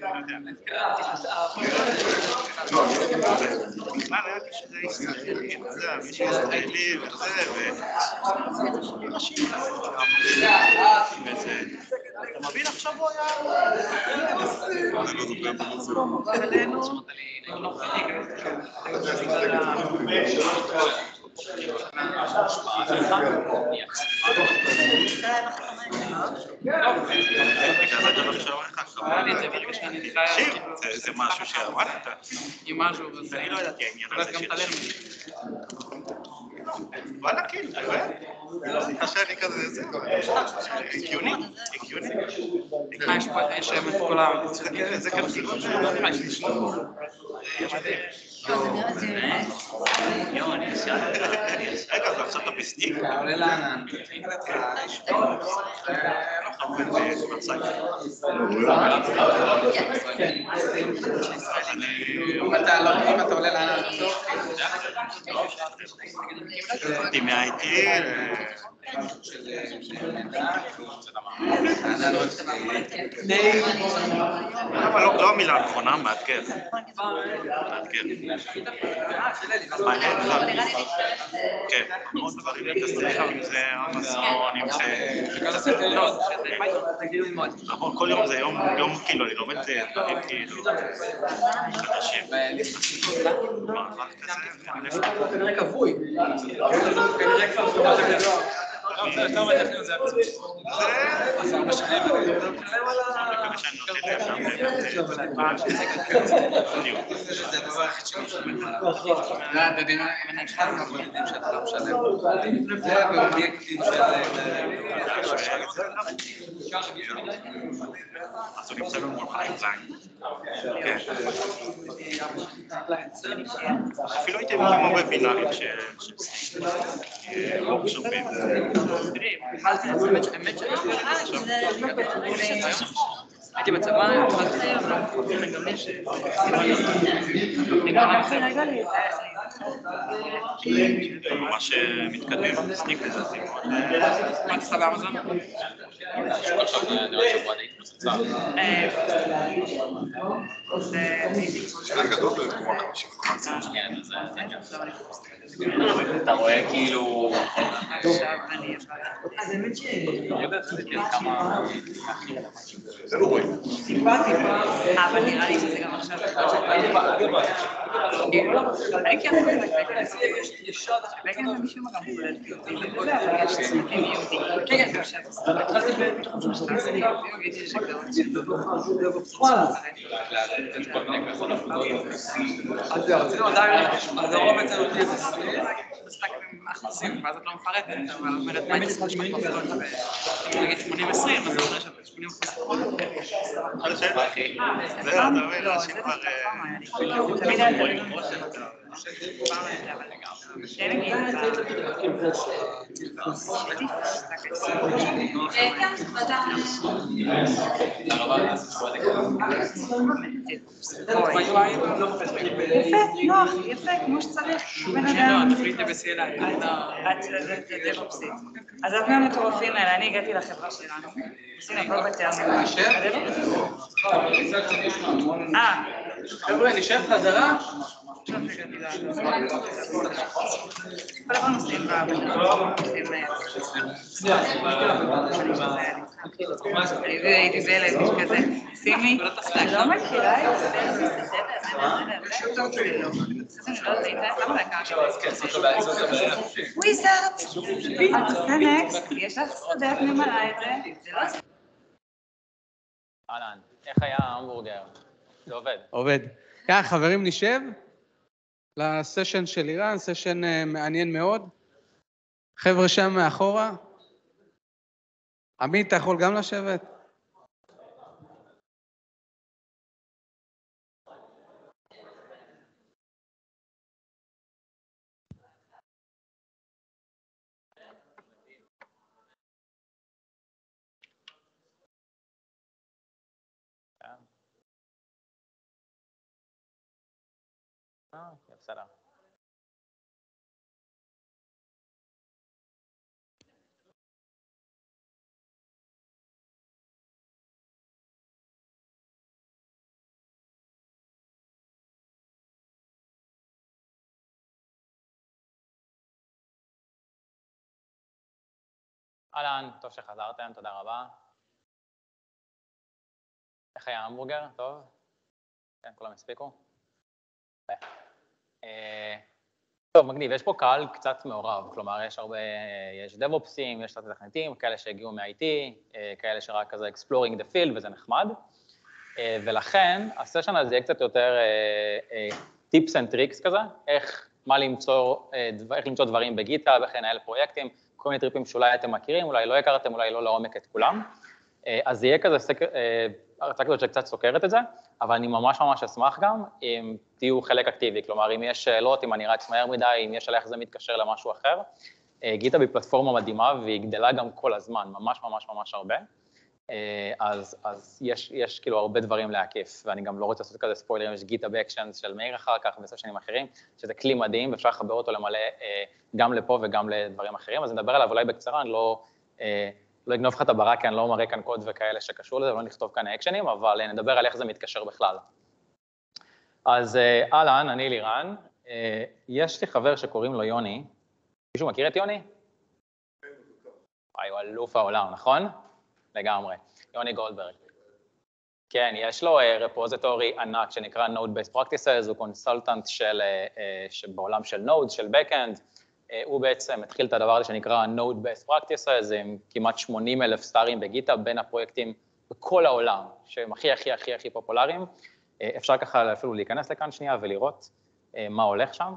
בכלל היה לי שזה ישראלי, אתה יודע, מישהו ישראלי וזה, וזה... אתה מבין עכשיו הוא היה... זה משהו שעבדת עם משהו, אני לא ידעתי העניין הזה של וואלה כאילו, זה קשה לי כזה, זה הגיוני, הגיוני. מה יש פה, יש שם את כל ה... זה כאלה סיבות שלא נראה לי שתשתו. רגע, אתה עכשיו אתה בסטיק? עולה לענן. אם אתה עולה לענן בסוף, אותי מהאיטי, אבל לא המילה הנכונה, מאתגר. מאתגר. מעניין, כן, המון דברים להתעסק עם זה, אמזון, עם זה... נכון, כל יום זה יום, כאילו, אני לומד דברים כאילו... חדשים. מעבר כזה, כנראה כבוי. כנראה כבר לא, זה יותר מטכניות, זה עצמי. זה הרבה שנים. אני מקווה שאני נותן להם פעם שזה כזה. זה הדבר הכי שלי זה הדברים האלה שאתה לא משלם. זה באובייקטים של... אז הוא נמצא במולחיים זין. אפילו הייתם עם וובינרים של וורקשופים. האמת הייתי בצבא, לגמרי ש... ממש מתקדם, סניק לזה, זה מאוד... מה אתה באמזון? עכשיו נראה שבוע די פלוס אתה רואה כאילו... עכשיו אני... אז האמת ש... כמה... זה לא רואה. אבל נראה לי שזה גם עכשיו... אני כן חושבת שבקן זה משום גם כולל פיוטים וזה, אבל יש צמתים יהודים. כן, זה עכשיו. התחלתי בתחום של שטרסי, ויוגידי יש הגדרות של דבופס. אז רצינו עדיין, אז הרוב אצלנו תהיה זה סליל. משחק אחוזים, ואז את לא מפרטת, אבל אומרת מה יצטרך שמונים אחוז נגיד שמונים עשרים, אז זה אומר שאת שמונים אחוז על השאלה, אחי. זה, אתה אומר, אנשים כבר... תמיד היה תמיד פעם את זה, אבל תן לי יפה, נוח, יפה, כמו שצריך. תפריטי בסיילה. זה דבופסית. אז את מהמטורפים האלה, אני הגעתי לחברה שלנו. עשינו הכל בתי ארץ. אה. חבר'ה, נשב חזרה? כל הזמן עושים הייתי בלב, יש כזה, שימי, לא מכירה את זה, פשוט טוב שלו. וויזארד, את עושה נקסט, יש לך סודה, את ממלאה את זה, זה לא עושה. אהלן, איך היה ההמבורגר? זה עובד. עובד. יאללה, חברים, נשב לסשן של איראן, סשן מעניין מאוד. חבר'ה שם מאחורה. עמית, אתה יכול גם לשבת? אה, בסדר. אהלן, טוב שחזרתם, תודה רבה. איך היה ההמבורגר? טוב? כן, כולם הספיקו? טוב, מגניב, יש פה קהל קצת מעורב, כלומר, יש הרבה, יש דב-אופסים, יש קצת תכניתים, כאלה שהגיעו מ-איי טי, כאלה שרק כזה exploring the field, וזה נחמד, ולכן, הסשן הזה יהיה קצת יותר tips and tricks כזה, איך, מה למצוא, איך למצוא דברים בגיטהאב, איך לנהל פרויקטים, כל מיני טריפים שאולי אתם מכירים, אולי לא הכרתם, אולי לא לעומק את כולם, אז יהיה כזה סקר, הרצאה כזאת שקצת סוקרת את זה, אבל אני ממש ממש אשמח גם אם תהיו חלק אקטיבי, כלומר, אם יש שאלות, אם אני רץ מהר מדי, אם יש על איך זה מתקשר למשהו אחר, גיטהאב היא פלטפורמה מדהימה והיא גדלה גם כל הזמן, ממש ממש ממש הרבה, אז, אז יש, יש כאילו הרבה דברים להקיף, ואני גם לא רוצה לעשות כזה ספוילרים, יש גיטהאב אקשנס של מאיר אחר כך וסשנים אחרים, שזה כלי מדהים ואפשר לחבר אותו למלא גם לפה וגם לדברים אחרים, אז נדבר עליו אולי בקצרה, אני לא... לא אגנוב לך את הברק, כי אני לא מראה כאן קוד וכאלה שקשור לזה, ולא נכתוב כאן אקשנים, אבל נדבר על איך זה מתקשר בכלל. אז אהלן, אני לירן, יש לי חבר שקוראים לו יוני, מישהו מכיר את יוני? וואי, הוא אלוף העולם, נכון? לגמרי, יוני גולדברג. כן, יש לו רפוזיטורי ענק שנקרא Node Best Practices, הוא קונסולטנט של, בעולם של Nodes, של Backend, הוא בעצם התחיל את הדבר הזה שנקרא Node Best Practices, עם כמעט שמונים אלף סטארים בגיטהאב בין הפרויקטים בכל העולם, שהם הכי הכי הכי הכי פופולריים. אפשר ככה אפילו להיכנס לכאן שנייה ולראות מה הולך שם,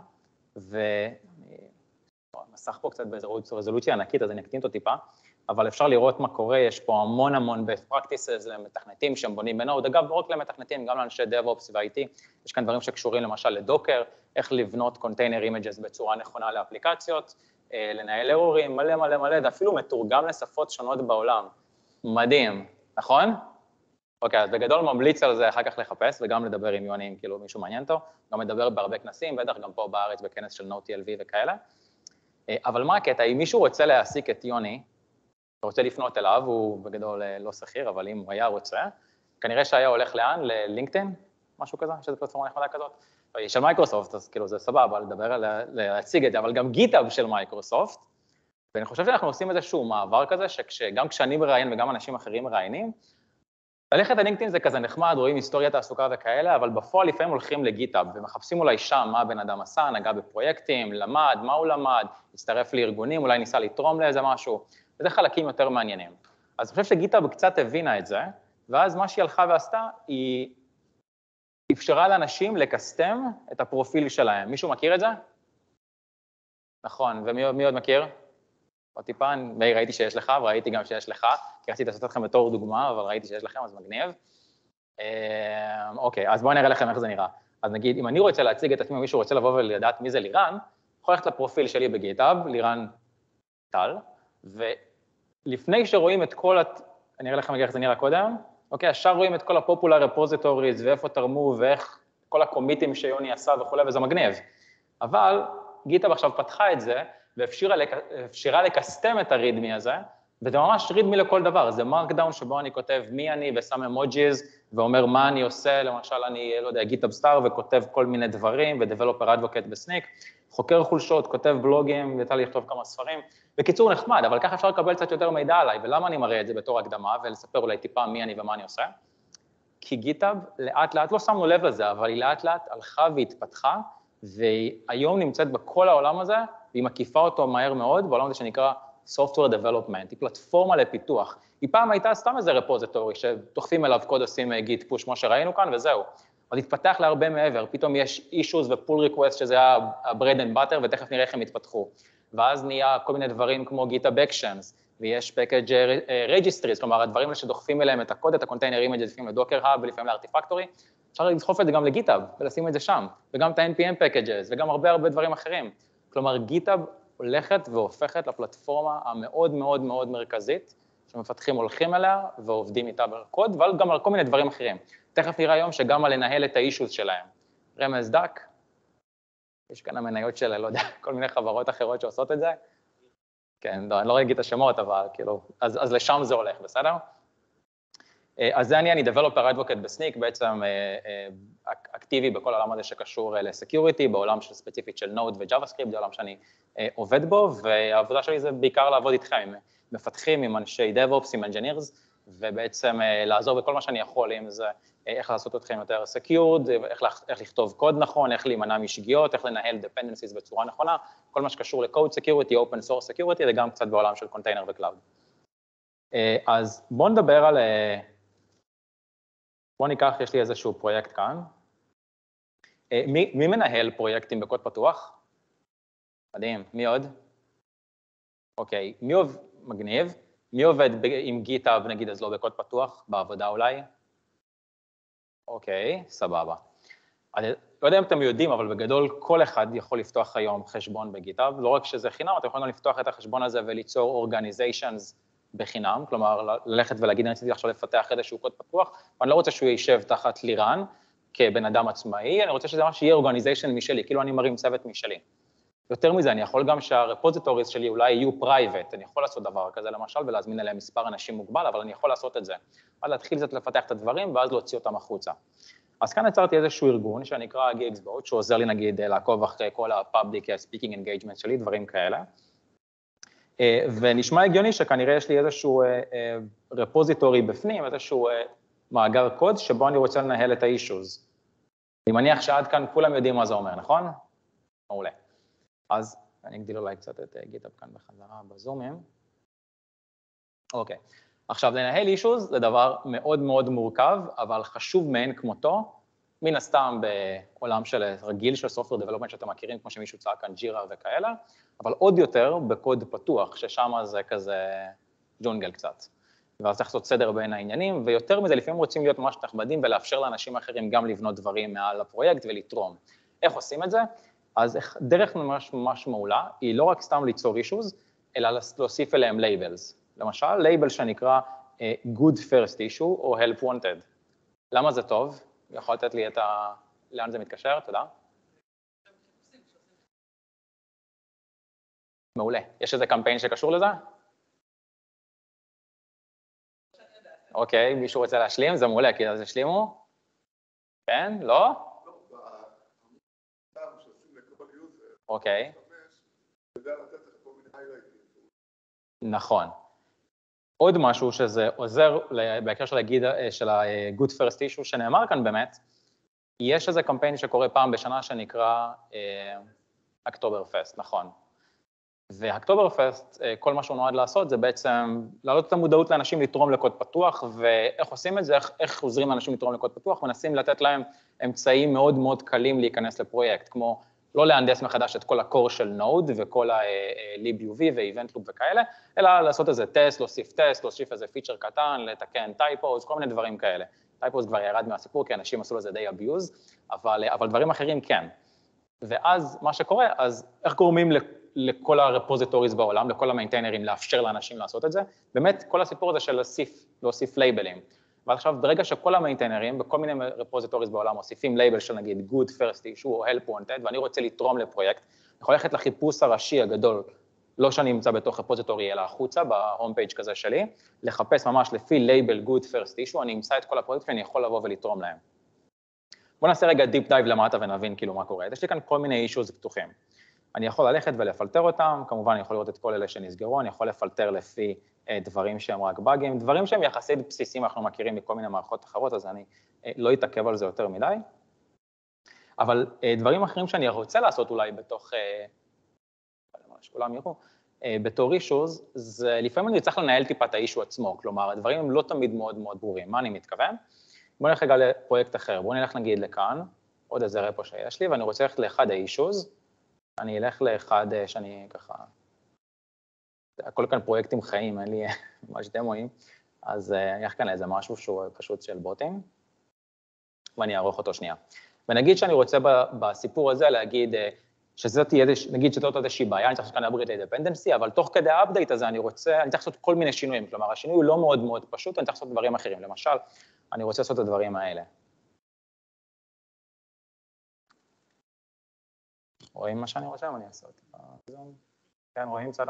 ומסך פה קצת באיזו רזולוציה ענקית, אז אני אקטין אותו טיפה, אבל אפשר לראות מה קורה, יש פה המון המון best practices למתכנתים שהם בונים בנוד, אגב, לא רק למתכנתים, גם לאנשי DevOps ו-איי טי, יש כאן דברים שקשורים למשל לדוקר, איך לבנות container images בצורה נכונה לאפליקציות, לנהל אירורים, מלא מלא מלא, זה אפילו מתורגם לשפות שונות בעולם. מדהים, נכון? אוקיי, אז בגדול ממליץ על זה אחר כך לחפש, וגם לדבר עם יוני, אם כאילו מישהו מעניין אותו, גם לדבר בהרבה כנסים, בטח גם פה בארץ בכנס של Node.טל אביב וכאלה. אבל מה הקטע? אם מישהו רוצה להעסיק את יוני, רוצה לפנות אליו, הוא בגדול לא שכיר, אבל אם הוא היה רוצה, כנראה שהיה הולך לאן? ללינקדאין, משהו כזה, שזה פלטפורמה נכבדה כזאת. של מייקרוסופט, אז כאילו זה סבבה, לדבר על להציג את זה, אבל גם גיטהאב של מייקרוסופט, ואני חושב שאנחנו עושים איזשהו מעבר כזה, שגם כשאני מראיין וגם אנשים אחרים מראיינים, ללכת ללינקדאין זה כזה נחמד, רואים היסטוריה תעסוקה וכאלה, אבל בפועל לפעמים הולכים לגיטהאב, ומחפשים אולי שם מה הבן אדם עשה, נגע בפרויקטים, למד, מה הוא למד, הצטרף לארגונים, אולי ניסה לתרום לאיזה משהו, וזה חלקים יותר מעניינים. אז אני חושב שגיטהאב קצת הבינה את זה, ואז מה שהיא הלכה ועשתה, היא אפשרה לאנשים לקסטם את הפרופיל שלהם. מישהו מכיר את זה? נכון, ומי עוד מכיר? עוד טיפה, מאיר, ראיתי שיש לך, וראיתי גם שיש לך, כי רציתי לעשות אתכם בתור דוגמה, אבל ראיתי שיש לכם, אז מגניב. אוקיי, אז בואו נראה לכם איך זה נראה. אז נגיד, אם אני רוצה להציג את עצמי, מישהו רוצה לבוא ולדעת מי זה לירן, יכול ללכת לפרופיל שלי בגיטהאב, לירן טל, ולפני שרואים את כל, אני אראה לכם איך זה נראה קודם, אוקיי, עכשיו רואים את כל הפופולר רפוזיטוריז, ואיפה תרמו, ואיך כל הקומיטים שיוני עשה וכו', וזה מגניב. אבל גיטהאב עכשיו פתחה את זה, ואפשרה לקסטם את הרידמי הזה, וזה ממש רידמי לכל דבר, זה מרקדאון שבו אני כותב מי אני ושם אמוג'יז, ואומר מה אני עושה, למשל אני, לא יודע, גיטהאב סטאר, וכותב כל מיני דברים, ודבלופר אדווקט בסניק, חוקר חולשות, כותב בלוגים, ויצא לי לכתוב כמה ספרים. בקיצור נחמד, אבל ככה אפשר לקבל קצת יותר מידע עליי, ולמה אני מראה את זה בתור הקדמה, ולספר אולי טיפה מי אני ומה אני עושה? כי גיטהאב לאט לאט, לא שמנו לב לזה, אבל היא לאט לאט הלכה והתפתחה, והיום נמצאת בכל העולם הזה, והיא מקיפה אותו מהר מאוד, בעולם הזה שנקרא Software Development, היא פלטפורמה לפיתוח. היא פעם הייתה סתם איזה רפוזיטורי, שתוחפים אליו קוד, עושים גיט פוש, כמו שראינו כאן, וזהו. אבל התפתח להרבה מעבר, פתאום יש issues ו-pull request, שזה ה-bread and butter, ותכף נראה איך הם התפתחו. ואז נהיה כל מיני דברים כמו GitHub Actions, ויש package registries, כלומר, הדברים האלה שדוחפים אליהם את הקוד, את ה-container images, לפעמים לדוקר האב, ולפעמים לארטיפקטורי, אפשר לדחוף את זה גם לגיטהאב, ולשים את זה שם, וגם את ה-אן פי אם packages, וגם הרבה הרבה דברים אחרים. כלומר, גיטהאב הולכת והופכת לפלטפורמה המאוד מאוד מאוד מרכזית, שמפתחים הולכים אליה ועובדים איתה בקוד, אבל גם על כל מיני דברים אחרים. תכף נראה היום שגם על לנהל את האישוז שלהם. רמז דק, יש כאן המניות של, לא יודע, כל מיני חברות אחרות שעושות את זה. כן, לא, אני לא אגיד את השמות, אבל כאילו, אז, אז לשם זה הולך, בסדר? אז זה אני, אני developer advocate בסניק, בעצם אקטיבי בכל העולם הזה שקשור לסקיוריטי, בעולם של ספציפית של נוד וג'אווה-סקריפט, זה עולם שאני עובד בו, והעבודה שלי זה בעיקר לעבוד איתכם, עם מפתחים, עם אנשי DevOps, עם engineers, ובעצם לעזור בכל מה שאני יכול, אם זה איך לעשות אתכם יותר secured, איך, איך לכתוב קוד נכון, איך להימנע משגיאות, איך לנהל dependencies בצורה נכונה, כל מה שקשור ל-code security, open source security, וגם קצת בעולם של container ו-cloud. אז בואו נדבר על... בואו ניקח, יש לי איזשהו פרויקט כאן. מי, מי מנהל פרויקטים בקוד פתוח? מדהים, מי עוד? אוקיי, מי עובד, מגניב, מי עובד עם גיטהאב, נגיד, אז לא בקוד פתוח, בעבודה אולי? אוקיי, סבבה. אני לא יודע אם אתם יודעים, אבל בגדול כל אחד יכול לפתוח היום חשבון בגיטהאב, לא רק שזה חינם, אתם יכולים לפתוח את החשבון הזה וליצור organizations בחינם, כלומר, ללכת ולהגיד, אני רציתי עכשיו לפתח איזשהו קוד פתוח, ואני לא רוצה שהוא יישב תחת לירן, כבן אדם עצמאי, אני רוצה שזה ממש יהיה organization משלי, כאילו אני מרים צוות משלי. יותר מזה, אני יכול גם שהרפוזיטוריז שלי אולי יהיו private, אני יכול לעשות דבר כזה למשל, ולהזמין אליהם מספר אנשים מוגבל, אבל אני יכול לעשות את זה. אז להתחיל קצת לפתח את הדברים, ואז להוציא אותם החוצה. אז כאן יצרתי איזשהו ארגון שנקרא GitBurger, שעוזר לי נגיד לעקוב אחרי כל ה-public speaking engagement שלי, דברים כאלה. ונשמע הגיוני שכנראה יש לי איזשהו רפוזיטורי בפנים, איזשהו מאגר קוד שבו אני רוצה לנהל את ה-issues. אני מניח שעד כאן כולם יודעים מה זה אומר, נכון? מעולה. אז אני אגדיל אולי קצת את GitHub כאן בחזרה בזומים. אוקיי, עכשיו לנהל issues זה דבר מאוד מאוד מורכב, אבל חשוב מאין כמותו, מן הסתם בעולם של רגיל של software development שאתם מכירים, כמו שמישהו צעק כאן ג'ירה וכאלה, אבל עוד יותר בקוד פתוח, ששם זה כזה ג'ונגל קצת. ואז צריך לעשות סדר בין העניינים, ויותר מזה, לפעמים רוצים להיות ממש נחמדים ולאפשר לאנשים אחרים גם לבנות דברים מעל הפרויקט ולתרום. איך עושים את זה? אז דרך ממש ממש מעולה, היא לא רק סתם ליצור issues, אלא להוסיף אליהם labels. למשל, label שנקרא uh, good first issue או help wanted. למה זה טוב? יכול לתת לי את ה... לאן זה מתקשר? תודה. מעולה. יש איזה קמפיין שקשור לזה? אוקיי, מישהו רוצה להשלים? זה מעולה, כי אז השלימו? כן? לא? אוקיי. נכון. עוד משהו שזה עוזר, בהקשר של להגיד, של ה-Good First Issue שנאמר כאן באמת, יש איזה קמפיין שקורה פעם בשנה שנקרא אקטוברפסט, נכון. ואקטוברפסט, כל מה שהוא נועד לעשות זה בעצם להעלות את המודעות לאנשים לתרום לקוד פתוח, ואיך עושים את זה, איך, איך עוזרים לאנשים לתרום לקוד פתוח, מנסים לתת להם אמצעים מאוד מאוד קלים להיכנס לפרויקט, כמו לא להנדס מחדש את כל הקור של נוד וכל ה-lib-uv ו-event loop וכאלה, אלא לעשות איזה טסט, להוסיף טסט, להוסיף איזה פיצ'ר קטן, לתקן טייפוז, כל מיני דברים כאלה. טייפוז כבר ירד מהסיפור, כי אנשים עשו לזה די abuse, אבל, אבל דברים אחרים כן. ואז מה שקורה, אז איך גורמים לכל הרפוזיטוריז בעולם, לכל המיינטיינרים, לאפשר לאנשים לעשות את זה? באמת, כל הסיפור הזה של להוסיף, להוסיף לייבלים. ועכשיו, ברגע שכל המיינטיינרים, בכל מיני רפוזיטוריז בעולם, מוסיפים לייבל של נגיד good first issue או help wanted, ואני רוצה לתרום לפרויקט, אני יכול ללכת לחיפוש הראשי הגדול, לא שאני נמצא בתוך רפוזיטורי, אלא החוצה, בהום פייג' כזה שלי, לחפש ממש לפי לייבל good first issue, אני אמצא את כל הפרויקט ואני יכול לבוא ולתרום להם. בואו נעשה רגע דיפ דייב למטה ונבין כאילו מה קורה. יש לי כאן כל מיני issues פתוחים. אני יכול ללכת ולפלטר אותם, כמובן אני יכול לראות את כל אלה שנסגרו, אני יכול לפלטר לפי דברים שהם רק באגים, דברים שהם יחסית בסיסיים, אנחנו מכירים מכל מיני מערכות אחרות, אז אני לא אתעכב על זה יותר מדי. אבל דברים אחרים שאני רוצה לעשות אולי בתוך, שכולם יראו, בתור issues, זה לפעמים אני צריך לנהל טיפה את האישו עצמו, כלומר, הדברים הם לא תמיד מאוד מאוד ברורים. מה אני מתכוון? בואו נלך רגע לפרויקט אחר, בואו נלך נגיד לכאן, עוד איזה רפו שיש לי, ואני רוצה ללכת לאחד ה-issues, אני אלך לאחד שאני ככה, הכל כאן פרויקטים חיים, אין לי ממש דמואים, אז אני אלך כאן לאיזה משהו שהוא פשוט של בוטים, ואני אערוך אותו שנייה. ונגיד שאני רוצה בסיפור הזה להגיד, שזאת תהיה, נגיד שזאת עוד איזושהי בעיה, אני צריך כאן להבריד לדפנדנסי, אבל תוך כדי האפדייט הזה אני רוצה, אני צריך לעשות כל מיני שינויים, כלומר, השינוי הוא לא מאוד מאוד פשוט, אני צריך לעשות דברים אחרים. למשל, אני רוצה לעשות את הדברים האלה. רואים מה שאני רוצה, מה אני אעשה אותי? כן, רואים בסדר?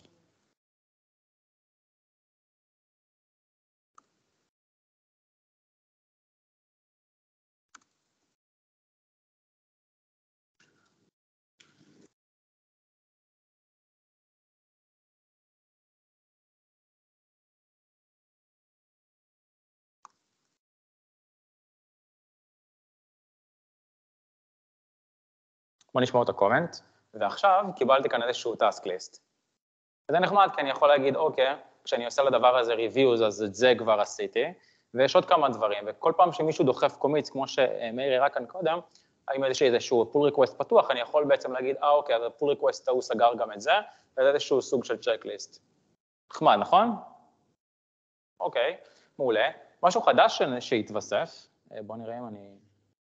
בוא נשמע את הקומנט, ועכשיו קיבלתי כאן איזשהו task list. וזה נחמד, כי אני יכול להגיד, אוקיי, כשאני עושה לדבר הזה reviews, אז את זה כבר עשיתי, ויש עוד כמה דברים, וכל פעם שמישהו דוחף קומיץ, כמו שמאיר הראה כאן קודם, האם איזשהו pull request פתוח, אני יכול בעצם להגיד, אה, אוקיי, אז ה-pull request הוא סגר גם את זה, וזה איזשהו סוג של checklist. נחמד, נכון? אוקיי, מעולה. משהו חדש שהתווסף, בואו נראה אם אני...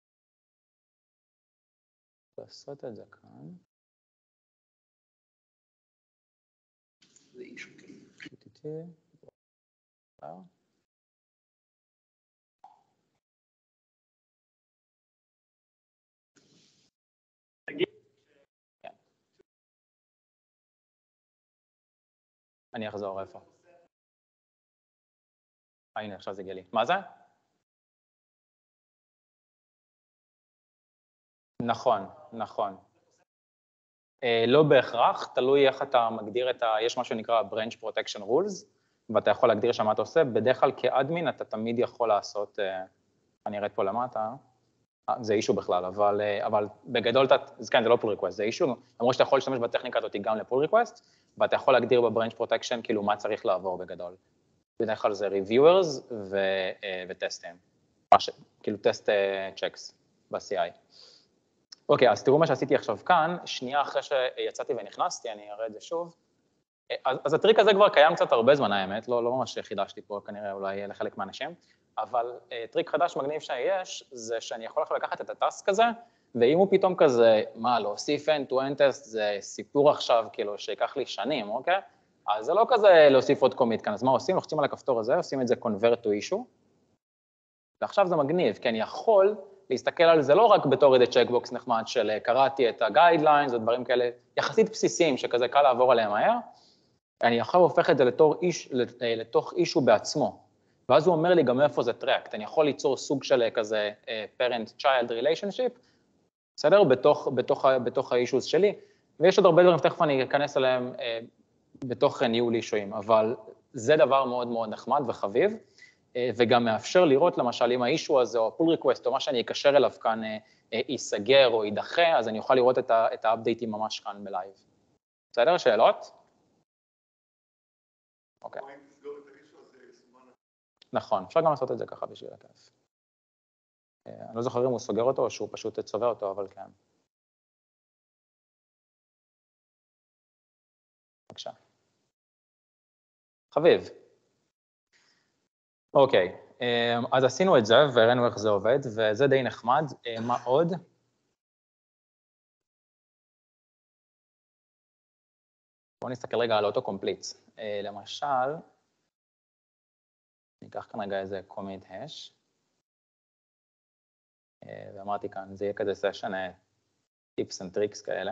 לעשות את זה כאן. זה אישו כן. אני אחזור איפה. הנה, עכשיו זה גלי. מה זה? נכון, נכון. לא בהכרח, תלוי איך אתה מגדיר את ה... יש מה שנקרא branch protection rules, ואתה יכול להגדיר שם מה אתה עושה. בדרך כלל כאדמין אתה תמיד יכול לעשות, אני ארד פה למטה, זה אישו בכלל, אבל, אבל בגדול, אז כן, זה לא pull request, זה אישו, למרות שאתה יכול להשתמש בטכניקה הזאת גם ל-pull request, ואתה יכול להגדיר ב-branch protection כאילו מה צריך לעבור בגדול. בדרך כלל זה reviewers וטסטים, כאילו טסט checks ב-סי איי. אוקיי, אז תראו מה שעשיתי עכשיו כאן, שנייה אחרי שיצאתי ונכנסתי, אני אראה את זה שוב. אז, אז הטריק הזה כבר קיים קצת הרבה זמן, האמת, לא, לא ממש חידשתי פה, כנראה אולי לחלק מהאנשים, אבל uh, טריק חדש מגניב שיש, זה שאני יכול עכשיו לקחת את הטאסק הזה, ואם הוא פתאום כזה, מה, להוסיף end-to-end test, זה סיפור עכשיו, כאילו, שיקח לי שנים, אוקיי? אז זה לא כזה להוסיף עוד קומיט כאן, אז מה עושים? לוחצים על הכפתור הזה, עושים את זה convert to issue, ועכשיו זה מגניב, כי אני יכול להסתכל על זה לא רק בתור איזה צ'קבוקס נחמד של קראתי את ה-guidelines או דברים כאלה, יחסית בסיסיים שכזה קל לעבור עליהם מהר, אני עכשיו הופך את זה לתור איש, לתוך אישו בעצמו, ואז הוא אומר לי גם איפה זה טרקט, אני יכול ליצור סוג של כזה parent-child relationship, בסדר? בתוך, בתוך, בתוך האישוז שלי, ויש עוד הרבה דברים, תכף אני אכנס עליהם בתוך ניהול אישויים, אבל זה דבר מאוד מאוד נחמד וחביב, וגם מאפשר לראות למשל אם האישו הזה או pull request או מה שאני אקשר אליו כאן ייסגר או יידחה, אז אני אוכל לראות את האפדייטים ממש כאן בלייב. בסדר? שאלות? אוקיי. נכון, אפשר גם לעשות את זה ככה בשביל הכיף. אני לא זוכר אם הוא סוגר אותו או שהוא פשוט צובע אותו, אבל כן. בבקשה. חביב. אוקיי, אז עשינו את זה והראינו איך זה עובד, וזה די נחמד. מה עוד? בואו נסתכל רגע על אוטו-קומפליט. למשל, ניקח כאן רגע איזה commit hash, ואמרתי כאן, זה יהיה כזה סשן, tips and tricks כאלה.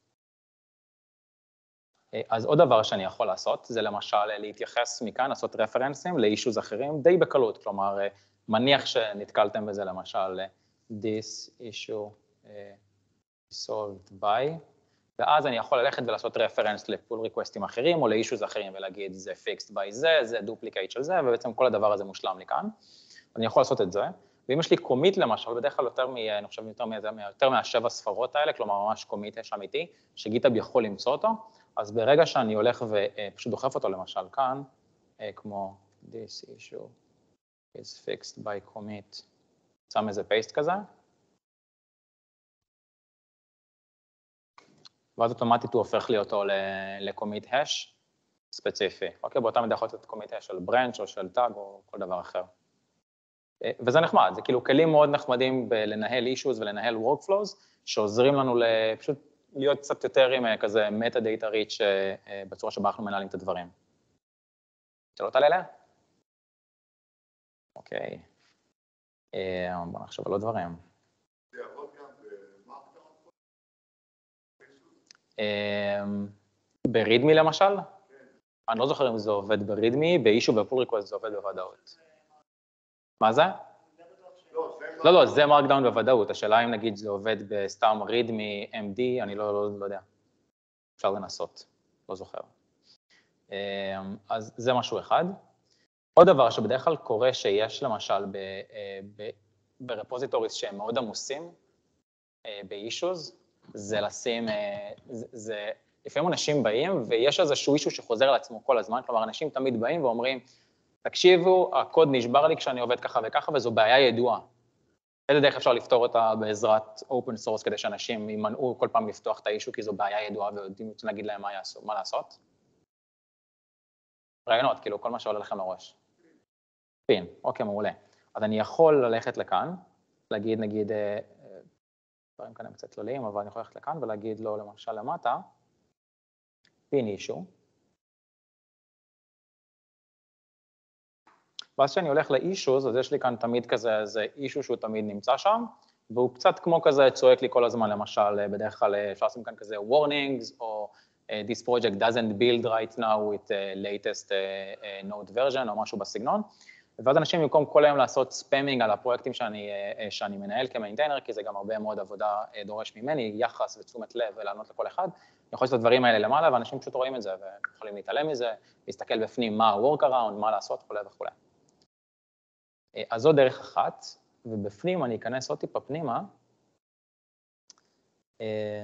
אז עוד דבר שאני יכול לעשות, זה למשל להתייחס מכאן, לעשות רפרנסים לאישוז אחרים, די בקלות, כלומר, מניח שנתקלתם בזה למשל, this issue solved by, ואז אני יכול ללכת ולעשות רפרנס לפול ריקווסטים אחרים, או לאישוז אחרים, ולהגיד, זה fixed by זה, זה duplicate של זה, ובעצם כל הדבר הזה מושלם לי כאן. אני יכול לעשות את זה, ואם יש לי קומיט למשל, בדרך כלל יותר, אני חושב, יותר, יותר מהשבע ספרות האלה, כלומר, ממש קומיט יש אמיתי, שגיטהאב יכול למצוא אותו, אז ברגע שאני הולך ופשוט דוחף אותו למשל כאן, כמו this issue is fixed by commit, שם איזה paste כזה, ואז אוטומטית הוא הופך לי אותו ל-commit hash ספציפי. אוקיי, באותה מידה יכול להיות commit hash של branch או של tag או כל דבר אחר. וזה נחמד, זה כאילו כלים מאוד נחמדים בלנהל issues ולנהל workflows, שעוזרים לנו פשוט להיות קצת יותר עם כזה metadata rich בצורה שבה אנחנו מנהלים את הדברים. שאלות על אלה? אוקיי. בואו נחשוב על עוד דברים. זה יעבוד גם במרקדאון? ברידמי למשל? אני לא זוכר אם זה עובד ברידמי, באישו ובפול ריקווסט זה עובד בוודאות. מה זה? לא, לא, זה מרקדאון בוודאות. השאלה אם נגיד זה עובד בסתם רידמי, אם די, אני לא, לא, לא יודע. אפשר לנסות, לא זוכר. אז זה משהו אחד. עוד דבר שבדרך כלל קורה שיש למשל ברפוזיטוריס שהם מאוד עמוסים, באישוז, זה לשים, זה, זה, לפעמים אנשים באים ויש איזשהו אישו שחוזר על עצמו כל הזמן, כלומר אנשים תמיד באים ואומרים, תקשיבו, הקוד נשבר לי כשאני עובד ככה וככה, וזו בעיה ידועה. איזה דרך אפשר לפתור אותה בעזרת open source, כדי שאנשים יימנעו כל פעם לפתוח את האישו, כי זו בעיה ידועה, ויודעים רוצים להגיד להם מה יעשו, מה לעשות? רעיונות, כאילו, כל מה שעולה לכם לראש. פין, אוקיי, מעולה. אז אני יכול ללכת לכאן, להגיד, נגיד, דברים כאן הם קצת כלליים, אבל אני יכול ללכת לכאן ולהגיד לו, למשל, למטה, פין אישו. ואז כשאני הולך לאישוז, אז יש לי כאן תמיד כזה, איזה אישו שהוא תמיד נמצא שם, והוא קצת כמו כזה צועק לי כל הזמן, למשל, בדרך כלל אפשר לעשות כאן כזה warnings, או this project doesn't build right now with the latest node version, או משהו בסגנון, ואז אנשים במקום כל היום לעשות ספאמינג על הפרויקטים שאני, שאני מנהל כמיינטיינר, כי זה גם הרבה מאוד עבודה דורש ממני, יחס ותשומת לב ולענות לכל אחד, אני יכול לעשות את הדברים האלה למעלה, ואנשים פשוט רואים את זה, ויכולים להתעלם מזה, להסתכל בפנים מה ה-workaround, מה לעשות, וכו' וכו'. אז זו דרך אחת, ובפנים אני אכנס עוד טיפה פנימה. יש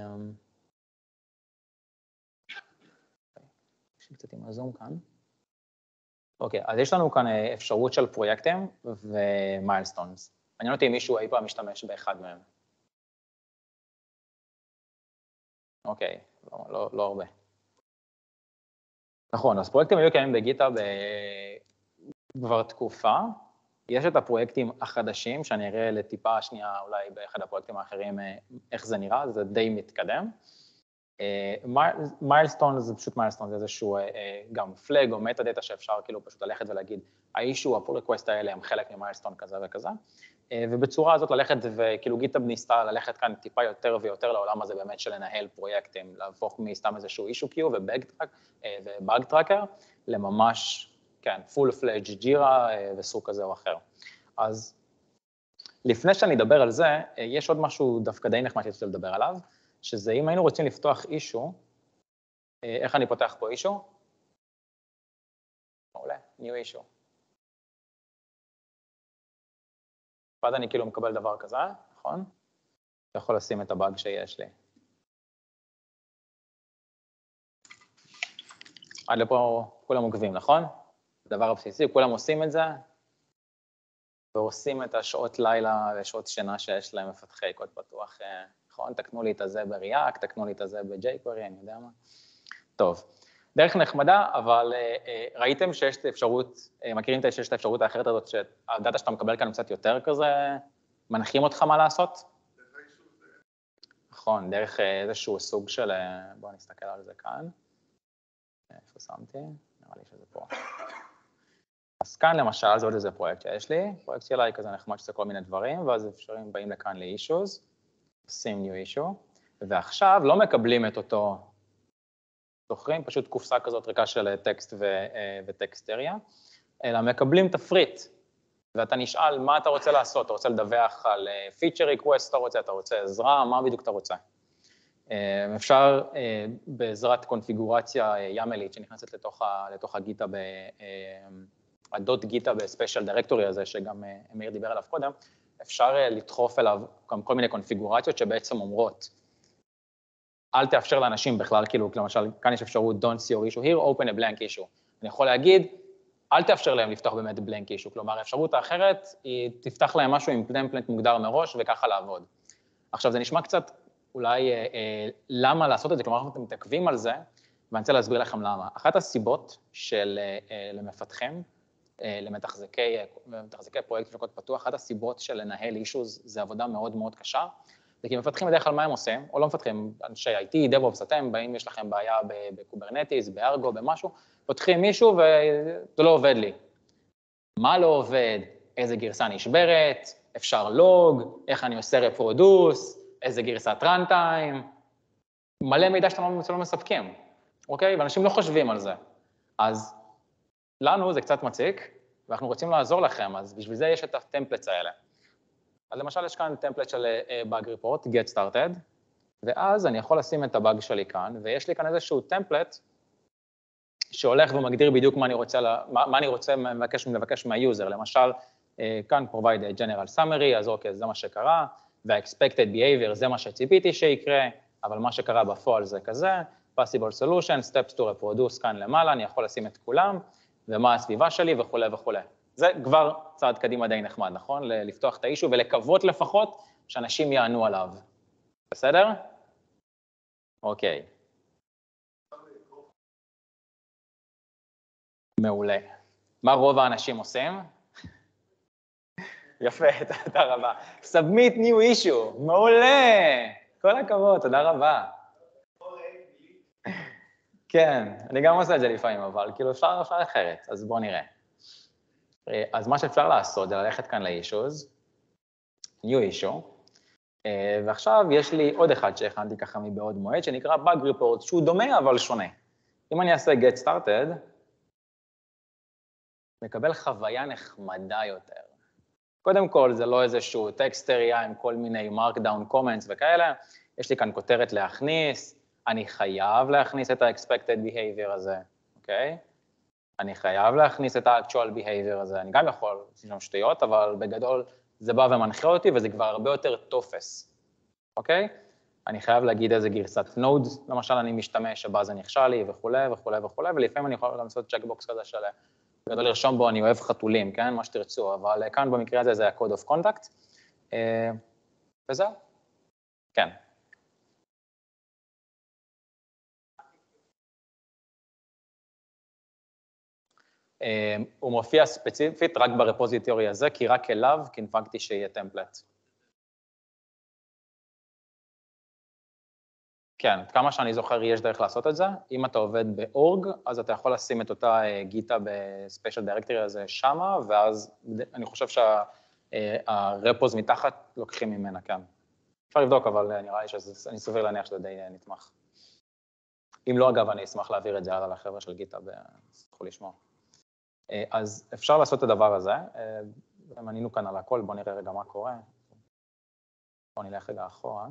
לי קצת עם הזום כאן. אוקיי, אז יש לנו כאן אפשרות של פרויקטים ומיילסטונס. מעניין אותי אם מישהו אי פעם משתמש באחד מהם. אוקיי, לא, לא, לא הרבה. נכון, אז פרויקטים היו קיימים בגיטהאב כבר תקופה. יש את הפרויקטים החדשים, שאני אראה לטיפה שנייה, אולי באחד הפרויקטים האחרים, איך זה נראה, זה די מתקדם. מיילסטון זה פשוט מיילסטון, זה איזשהו גם פלאג או מטה דאטה שאפשר כאילו פשוט ללכת ולהגיד, האישו, הפול ריקווסט האלה הם חלק ממיילסטון כזה וכזה, ובצורה הזאת ללכת, וכאילו גיטהאב ניסתה ללכת כאן טיפה יותר ויותר לעולם הזה באמת של לנהל פרויקטים, להפוך מסתם איזשהו אישו קיו ובאג טראקר, לממש, כן, full fledged ג'ירה וסוג כזה או אחר. אז לפני שאני אדבר על זה, יש עוד משהו דווקא די נחמד שרציתי לדבר עליו, שזה אם היינו רוצים לפתוח אישו, איך אני פותח פה אישו? מעולה, new issue. ואז אני כאילו מקבל דבר כזה, נכון? אתה יכול לשים את הבאג שיש לי. עד לפה כולם עוקבים, נכון? דבר הבסיסי, כולם עושים את זה, ועושים את השעות לילה ושעות שינה שיש להם מפתחי קוד פתוח, נכון? תקנו לי את הזה ב-React, תקנו לי את הזה ב-jQuery, אני יודע מה. טוב, דרך נחמדה, אבל ראיתם שיש את האפשרות, מכירים שיש את האפשרות האחרת הזאת, שהדאטה שאתה מקבל כאן קצת יותר כזה, מנחים אותך מה לעשות? נכון, דרך איזשהו סוג של, בואו נסתכל על זה כאן. איפה שמתי? נראה לי שזה פה. אז כאן למשל, זה עוד איזה פרויקט שיש לי, פרויקט שלה היא כזה נחמד שזה כל מיני דברים, ואז אפשרים באים לכאן ל-issues, עושים new issue, ועכשיו לא מקבלים את אותו, זוכרים, פשוט קופסה כזאת ריקה של טקסט וטקסטריה, אלא מקבלים תפריט, ואתה נשאל מה אתה רוצה לעשות, אתה רוצה לדווח על feature request, אתה רוצה, אתה רוצה עזרה, מה בדיוק אתה רוצה. אפשר בעזרת קונפיגורציה ימלית שנכנסת לתוך הגיטהאב, הדוט גיטהאב בספיישל דירקטורי הזה, שגם מאיר דיבר עליו קודם, אפשר לדחוף אליו גם כל מיני קונפיגורציות שבעצם אומרות, אל תאפשר לאנשים בכלל, כאילו, למשל, כאן יש אפשרות don't see your issue here, open a blank issue. אני יכול להגיד, אל תאפשר להם לפתוח באמת blank issue, כלומר, האפשרות האחרת היא תפתח להם משהו עם טמפלט מוגדר מראש וככה לעבוד. עכשיו, זה נשמע קצת אולי אה, למה לעשות את זה, כלומר, אתם מתעכבים על זה, ואני רוצה להסביר לכם למה. אחת הסיבות של אה, למפתחים, אה, למתחזקי, למתחזקי פרויקט וקוד פתוח, אחת הסיבות של לנהל אישוז זה עבודה מאוד מאוד קשה, זה כי מפתחים בדרך כלל מה הם עושים, או לא מפתחים, אנשי איי טי, DevOps, אתם באים, יש לכם בעיה בקוברנטיס, בארגו, במשהו, פותחים מישהו וזה לא עובד לי. מה לא עובד? איזה גרסה נשברת? אפשר לוג? איך אני עושה רפרודוס? איזה גרסת רנטיים? מלא מידע שאתם לא מספקים, אוקיי? ואנשים לא חושבים על זה. אז לנו זה קצת מציק, ואנחנו רוצים לעזור לכם, אז בשביל זה יש את הטמפלטס האלה. אז למשל יש כאן טמפלט של bug report, get started, ואז אני יכול לשים את הבאג שלי כאן, ויש לי כאן איזשהו טמפלט שהולך ומגדיר בדיוק מה אני רוצה, מה, מה אני רוצה מבקש, מבקש מהיוזר. למשל, כאן provide general summary, אז אוקיי, זה מה שקרה, וה-expected behavior זה מה שציפיתי שיקרה, אבל מה שקרה בפועל זה כזה, possible solution, steps to reproduce כאן למעלה, אני יכול לשים את כולם, ומה הסביבה שלי וכו' וכו'. זה כבר צעד קדימה די נחמד, נכון? לפתוח את האישו ולקוות לפחות שאנשים יענו עליו. בסדר? אוקיי. מעולה. מה רוב האנשים עושים? יפה, תודה רבה. Submit new issue, מעולה. כל הכבוד, תודה רבה. כן, אני גם עושה את זה לפעמים, אבל כאילו אפשר אפשר אחרת, אז בואו נראה. אז מה שאפשר לעשות זה ללכת כאן ל-issues, new issue, ועכשיו יש לי עוד אחד שהכנתי ככה מבעוד מועד, שנקרא bug report, שהוא דומה אבל שונה. אם אני אעשה get started, מקבל חוויה נחמדה יותר. קודם כל, זה לא איזשהו טקסטריה עם כל מיני markdown comments וכאלה, יש לי כאן כותרת להכניס, אני חייב להכניס את ה-expected behavior הזה, אוקיי? אני חייב להכניס את ה-actual behavior הזה, אני גם יכול לעשות שם שטויות, אבל בגדול זה בא ומנחה אותי, וזה כבר הרבה יותר תופס, אוקיי? אני חייב להגיד איזה גרסת נוד, למשל אני משתמש, שבה זה נכשל לי וכולי וכולי וכולי, ולפעמים אני יכול לעשות צ'קבוקס כזה של, גדול לרשום בו, אני אוהב חתולים, כן? מה שתרצו, אבל כאן במקרה הזה זה ה-code of conduct, וזהו, כן. הוא מופיע ספציפית רק ברפוזיטורי הזה, כי רק אליו קינפגתי שיהיה טמפלט. כן, כמה שאני זוכר יש דרך לעשות את זה. אם אתה עובד באורג, אז אתה יכול לשים את אותה גיטה בספיישל דירקטורי הזה שמה, ואז אני חושב שהרפוז מתחת לוקחים ממנה, כן. אפשר לבדוק, אבל נראה לי שאני סביר להניח שזה די נתמך. אם לא, אגב, אני אשמח להעביר את זה הלאה לחבר'ה של גיטה, ותוכלו לשמוע. אז אפשר לעשות את הדבר הזה, ומנינו כאן על הכל, בואו נראה רגע מה קורה. בואו נלך רגע אחורה.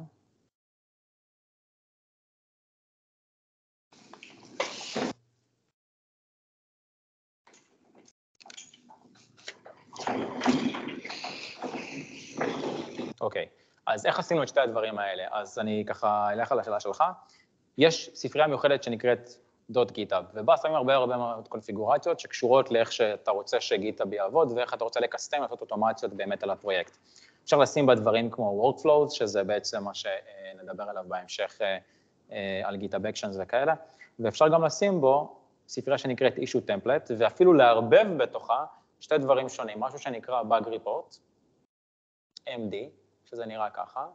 אוקיי, אז איך עשינו את שתי הדברים האלה? אז אני ככה אלך על השאלה שלך. יש ספרייה מיוחדת שנקראת .GitHub, ובה שמים הרבה הרבה מאוד קונפיגורציות שקשורות לאיך שאתה רוצה שגיטהאב יעבוד, ואיך אתה רוצה לקסטם, לעשות אוטומציות באמת על הפרויקט. אפשר לשים בה דברים כמו workflows, שזה בעצם מה שנדבר עליו בהמשך על GitHub Actions וכאלה, ואפשר גם לשים בו ספרייה שנקראת issue template, ואפילו לערבב בתוכה שתי דברים שונים, משהו שנקרא bug report, אם די, שזה נראה ככה,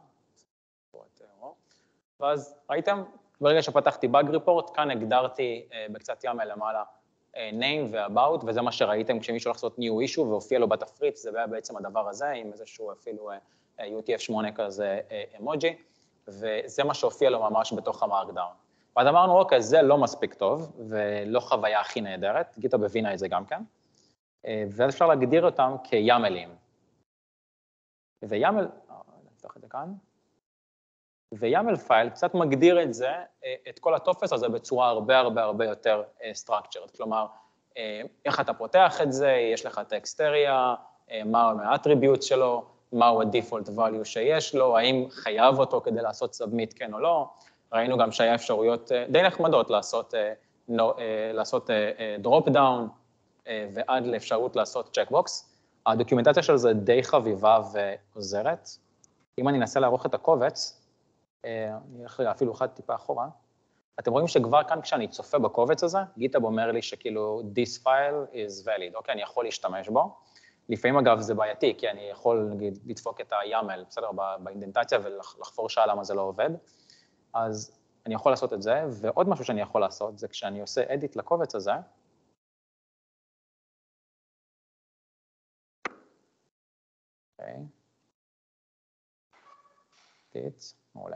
ואז ראיתם, ברגע שפתחתי bug report, כאן הגדרתי בקצת ימל למעלה name ו-about, וזה מה שראיתם כשמישהו הולך לעשות new issue והופיע לו בתפריט, זה בעצם הדבר הזה, עם איזשהו אפילו יו טי אף שמונה כזה אמוג'י, וזה מה שהופיע לו ממש בתוך המרקדאון. ואז אמרנו, אוקיי, זה לא מספיק טוב, ולא חוויה הכי נהדרת, גיטהאב הבינה את זה גם כן, ואז אפשר להגדיר אותם כימלים. וימל, נפתח את זה כאן, וימל פייל קצת מגדיר את זה, את כל הטופס הזה בצורה הרבה הרבה הרבה יותר structured, כלומר, איך אתה פותח את זה, יש לך טקסט אריה, מהו האטריביוט שלו, מהו ה-default value שיש לו, האם חייב אותו כדי לעשות submit כן או לא, ראינו גם שהיה אפשרויות די נחמדות לעשות, לעשות drop down ועד לאפשרות לעשות checkbox, הדוקומנטציה של זה די חביבה ועוזרת, אם אני אנסה לערוך את הקובץ, אני אלך אפילו אחד טיפה אחורה, אתם רואים שכבר כאן כשאני צופה בקובץ הזה, גיטהאב אומר לי שכאילו this file is valid, אוקיי, אני יכול להשתמש בו, לפעמים אגב זה בעייתי, כי אני יכול נגיד לדפוק את הימל, בסדר, באינדנטציה ולחפור שעה למה זה לא עובד, אז אני יכול לעשות את זה, ועוד משהו שאני יכול לעשות זה כשאני עושה edit לקובץ הזה, אוקיי, edit, מעולה.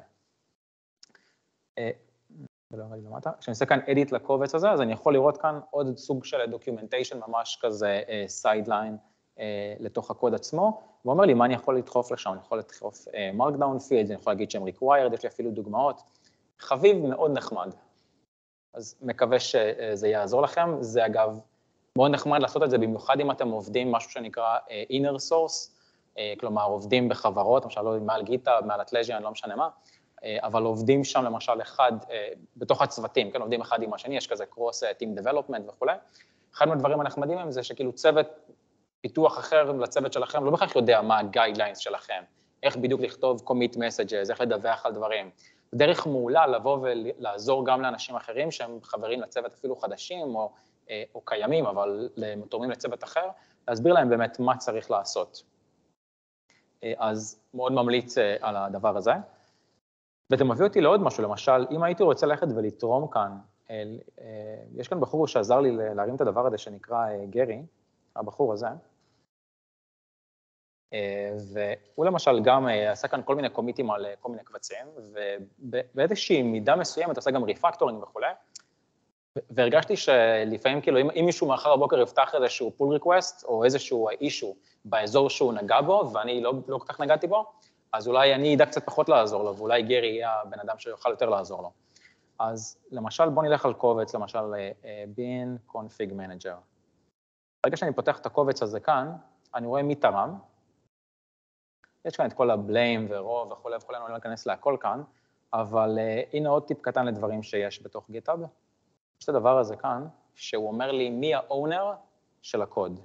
כשאני עושה כאן edit לקובץ הזה, אז אני יכול לראות כאן עוד סוג של documentation ממש כזה sideline לתוך הקוד עצמו, ואומר לי מה אני יכול לדחוף לשם, אני יכול לדחוף markdown fields, אני יכול להגיד שהם required, יש לי אפילו דוגמאות, חביב מאוד נחמד. אז מקווה שזה יעזור לכם, זה אגב מאוד נחמד לעשות את זה, במיוחד אם אתם עובדים משהו שנקרא inner source, כלומר עובדים בחברות, למשל לא מעל גיטהאב, מעל אטלז'יה, אני לא משנה מה, אבל עובדים שם למשל אחד, בתוך הצוותים, כן, עובדים אחד עם השני, יש כזה cross team development וכו'. אחד מהדברים הנחמדים הם זה שכאילו צוות פיתוח אחר לצוות שלכם, לא בכך יודע מה ה-guidelines שלכם, איך בדיוק לכתוב commit messages, איך לדווח על דברים. דרך מעולה לבוא ולעזור גם לאנשים אחרים שהם חברים לצוות אפילו חדשים או, או קיימים, אבל תורמים לצוות אחר, להסביר להם באמת מה צריך לעשות. אז מאוד ממליץ על הדבר הזה. וזה מביא אותי לעוד משהו, למשל, אם הייתי רוצה ללכת ולתרום כאן, יש כאן בחור שעזר לי להרים את הדבר הזה שנקרא גרי, הבחור הזה, והוא למשל גם עשה כאן כל מיני קומיטים על כל מיני קבצים, ובאיזושהי מידה מסוימת עושה גם ריפקטורינג וכו', והרגשתי שלפעמים כאילו, אם, אם מישהו מאחר הבוקר יפתח איזשהו pull request, או איזשהו אישו באזור שהוא נגע בו, ואני לא, לא כל כך נגעתי בו, אז אולי אני אדע קצת פחות לעזור לו, ואולי גרי יהיה הבן אדם שיוכל יותר לעזור לו. אז למשל, בוא נלך על קובץ, למשל, bin config manager. ברגע שאני פותח את הקובץ הזה כאן, אני רואה מי תרם, יש כאן את כל הבליים ורוב וכולי וכולי, אני לא אכנס להכל כאן, אבל uh, הנה עוד טיפ קטן לדברים שיש בתוך GitHub. יש את הדבר הזה כאן, שהוא אומר לי מי האונר של הקוד.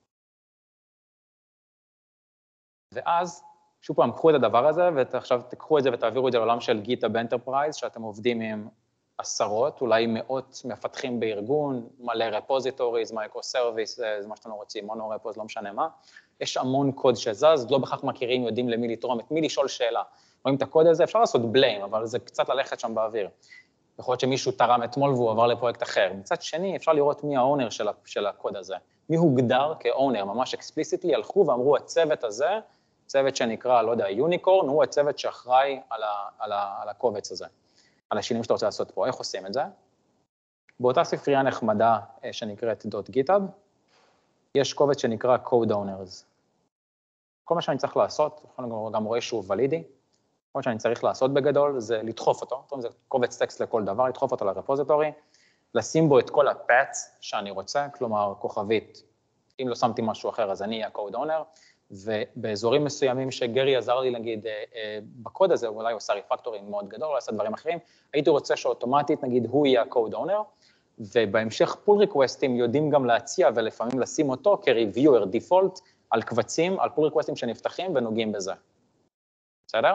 ואז, שוב פעם, קחו את הדבר הזה, ועכשיו תקחו את זה ותעבירו את זה לעולם של GitHub Enterprise, שאתם עובדים עם עשרות, אולי מאות מפתחים בארגון, מלא רפוזיטוריז, מייקרו-סרוויס, זה מה שאתם רוצים, מונו-רפוז, לא משנה מה. יש המון קוד שזז, לא בכך מכירים, יודעים למי לתרום, את מי לשאול שאלה. רואים את הקוד הזה, אפשר לעשות בליים, אבל זה קצת ללכת שם באוויר. יכול להיות שמישהו תרם אתמול והוא עבר לפרויקט אחר. מצד שני, אפשר לראות מי האונר של, של הקוד הזה. מי הוגדר כאונר, ממש אקספליסיטלי, הלכו ואמרו, הצוות הזה, צוות שנקרא, לא יודע, יוניקורן, הוא הצוות שאחראי על, ה, על, ה, על הקובץ הזה, על השינויים שאתה רוצה לעשות פה. איך עושים את זה? באותה ספרייה נחמדה שנקראת .GitHub, יש קובץ שנקרא Code Owners. כל מה שאני צריך לעשות, גם רואה שהוא ולידי, כל מה שאני צריך לעשות בגדול זה לדחוף אותו, זה קובץ טקסט לכל דבר, לדחוף אותו לרפוזיטורי, לשים בו את כל הפאץ שאני רוצה, כלומר כוכבית, אם לא שמתי משהו אחר אז אני אהיה Code Owner, ובאזורים מסוימים שגרי עזר לי, נגיד, בקוד הזה, אולי הוא עושה ריפקטורים מאוד גדול, אולי עושה דברים אחרים, הייתי רוצה שאוטומטית, נגיד, הוא יהיה ה-Code Owner, ובהמשך פול ריקווסטים יודעים גם להציע ולפעמים לשים אותו כ-reviewer default על קבצים, על פול ריקווסטים שנפתחים ונוגעים בזה. בסדר?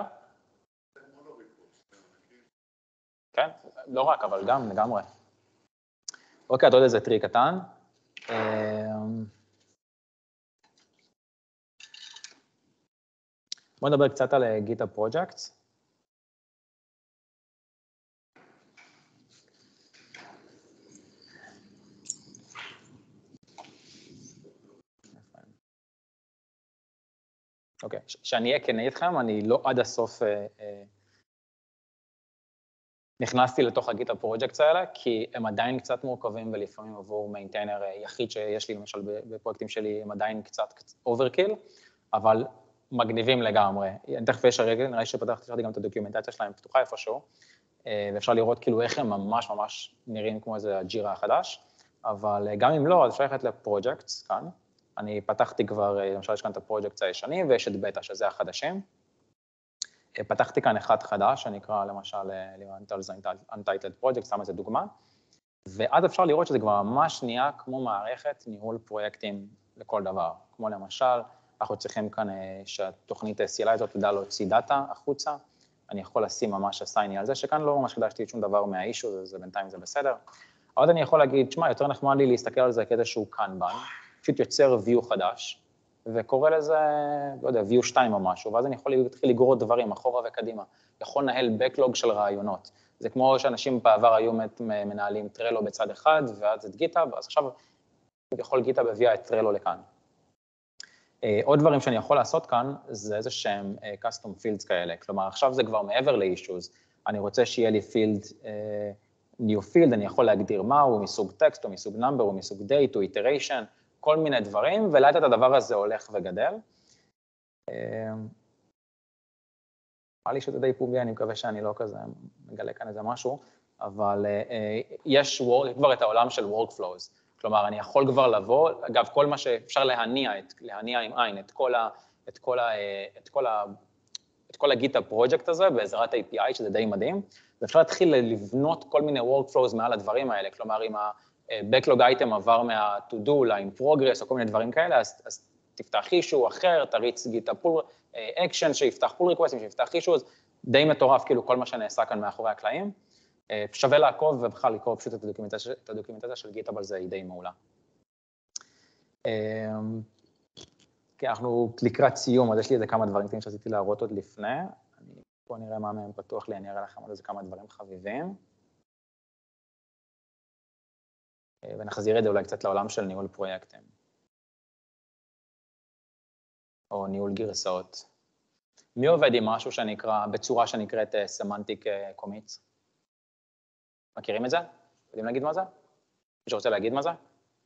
כן, לא רק, אבל גם, לגמרי. אוקיי, עוד איזה טריק קטן. בואו נדבר קצת על GitHub Projects. אוקיי, שאני אהיה כנה איתכם, אני לא עד הסוף נכנסתי לתוך ה-GitHub Projects האלה, כי הם עדיין קצת מורכבים ולפעמים עבור מיינטיינר יחיד שיש לי, למשל בפרויקטים שלי, הם עדיין קצת אוברקיל, אבל מגניבים לגמרי. תכף יש הרגע, נראה שפתחתי גם את הדוקימנטציה שלהם פתוחה איפשהו, ואפשר לראות כאילו איך הם ממש ממש נראים כמו איזה הג'ירה החדש, אבל גם אם לא, אז אפשר ללכת לפרויקטס כאן. אני פתחתי כבר, למשל יש כאן את הפרויקטס הישנים, ויש את בטא, שזה החדשים. פתחתי כאן אחד חדש, שנקרא למשל Untitled Project, שם איזה דוגמה, ואז אפשר לראות שזה כבר ממש נהיה כמו מערכת ניהול פרויקטים לכל דבר. כמו למשל, אנחנו צריכים כאן שהתוכנית סי אל איי הזאת תדע להוציא דאטה החוצה, אני יכול לשים ממש הסייני על זה, שכאן לא ממש חידשתי שום דבר מהאישו, זה בינתיים זה בסדר. אבל אני יכול להגיד, שמע, יותר נחמד לי להסתכל על זה כאיזשהו קנבן, פשוט יוצר view חדש, וקורא לזה, לא יודע, view שתיים או משהו, ואז אני יכול להתחיל לגרור דברים אחורה וקדימה. יכול לנהל backlog של רעיונות. זה כמו שאנשים בעבר היו מנהלים טרלו בצד אחד, ואז את GitHub, אז עכשיו יכול GitHub הביאה את טרלו לכאן. עוד דברים שאני יכול לעשות כאן, זה איזה שהם custom fields כאלה. כלומר, עכשיו זה כבר מעבר ל-issues. אני רוצה שיהיה לי field, new field, אני יכול להגדיר מה הוא, מסוג טקסט, או מסוג number, או מסוג date, או iteration, כל מיני דברים, ולאט את הדבר הזה הולך וגדל. נראה לי שזה די פומבי, אני מקווה שאני לא כזה מגלה כאן איזה משהו, אבל יש כבר את העולם של workflows. כלומר, אני יכול כבר לבוא, אגב, כל מה שאפשר להניע, להניע עם עין, את כל ה, את כל ה, את כל ה, את כל ה-GitHub project הזה, בעזרת איי פי איי, שזה די מדהים, ואפשר להתחיל לבנות כל מיני workflows מעל הדברים האלה, כלומר, אם ה-backlog item עבר מה-to-do ל-in progress, או כל מיני דברים כאלה, אז, אז תפתח issue אחר, תריץ GitHub pull action, שיפתח pull request, שיפתח issue, אז די מטורף, כאילו, כל מה שנעשה כאן מאחורי הקלעים. שווה לעקוב ובכלל לקרוא פשוט את הדוקימנטציה, את הדוקימנטציה של GitHub על זה, היא די מעולה. כי אנחנו לקראת סיום, אז יש לי איזה כמה דברים קטנים שרציתי להראות עוד לפני. בואו נראה מה מהם פתוח לי, אני אראה לכם עוד איזה כמה דברים חביבים. ונחזיר את זה אולי קצת לעולם של ניהול פרויקטים. או ניהול גרסאות. מי עובד עם משהו שנקרא, בצורה שנקראת סמנטיק קומיטס? מכירים את זה? יודעים להגיד מה זה? מי שרוצה להגיד מה זה?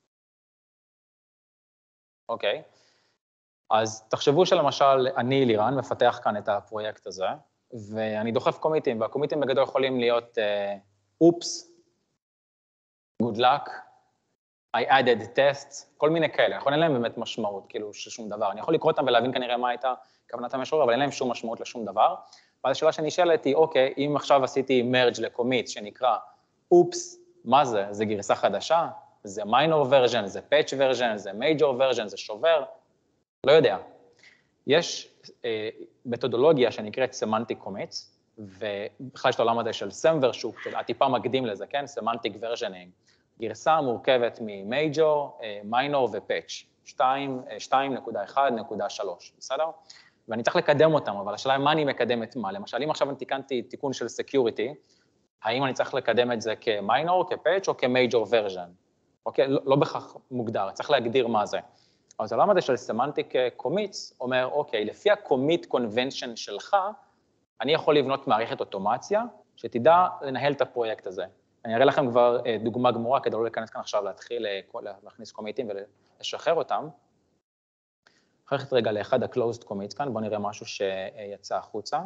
אוקיי. אז תחשבו שלמשל, אני, לירן, מפתח כאן את הפרויקט הזה, ואני דוחף קומיטים, והקומיטים בגדול יכולים להיות אופס, good luck, I added tests, כל מיני כאלה, נכון, אין להם באמת משמעות, כאילו, של שום דבר. אני יכול לקרוא אותם ולהבין כנראה מה הייתה כוונת המשורר, אבל אין להם שום משמעות לשום דבר. ואז השאלה שנשאלת היא, אוקיי, אם עכשיו עשיתי merge לקומיט שנקרא, אופס, מה זה? זה גרסה חדשה? זה minor version, זה patch version, זה major version, זה שובר? לא יודע. יש אה, מתודולוגיה שנקראת semantic commits, ובכלל יש את העולם הזה של סמבר, שהוא הטיפה מקדים לזה, כן? semantic versioning. גרסה מורכבת מ-major, minor ו-patch, שתיים נקודה אחת נקודה שלוש, בסדר? ואני צריך לקדם אותם, אבל השאלה היא מה אני מקדם את מה. למשל, אם עכשיו אני תיקנתי תיקון של security, האם אני צריך לקדם את זה כ-minor, כ-patch או כ-major version? אוקיי? לא, לא בכך מוגדר, צריך להגדיר מה זה. אז העולם הזה של semantic commits אומר, אוקיי, לפי ה-commit convention שלך, אני יכול לבנות מערכת אוטומציה שתדע לנהל את הפרויקט הזה. אני אראה לכם כבר דוגמה גמורה, כדי לא להיכנס כאן עכשיו, להתחיל להכניס קומיטים ולשחרר אותם. אחר כך רגע לאחד ה-closed commits כאן, בואו נראה משהו שיצא החוצה.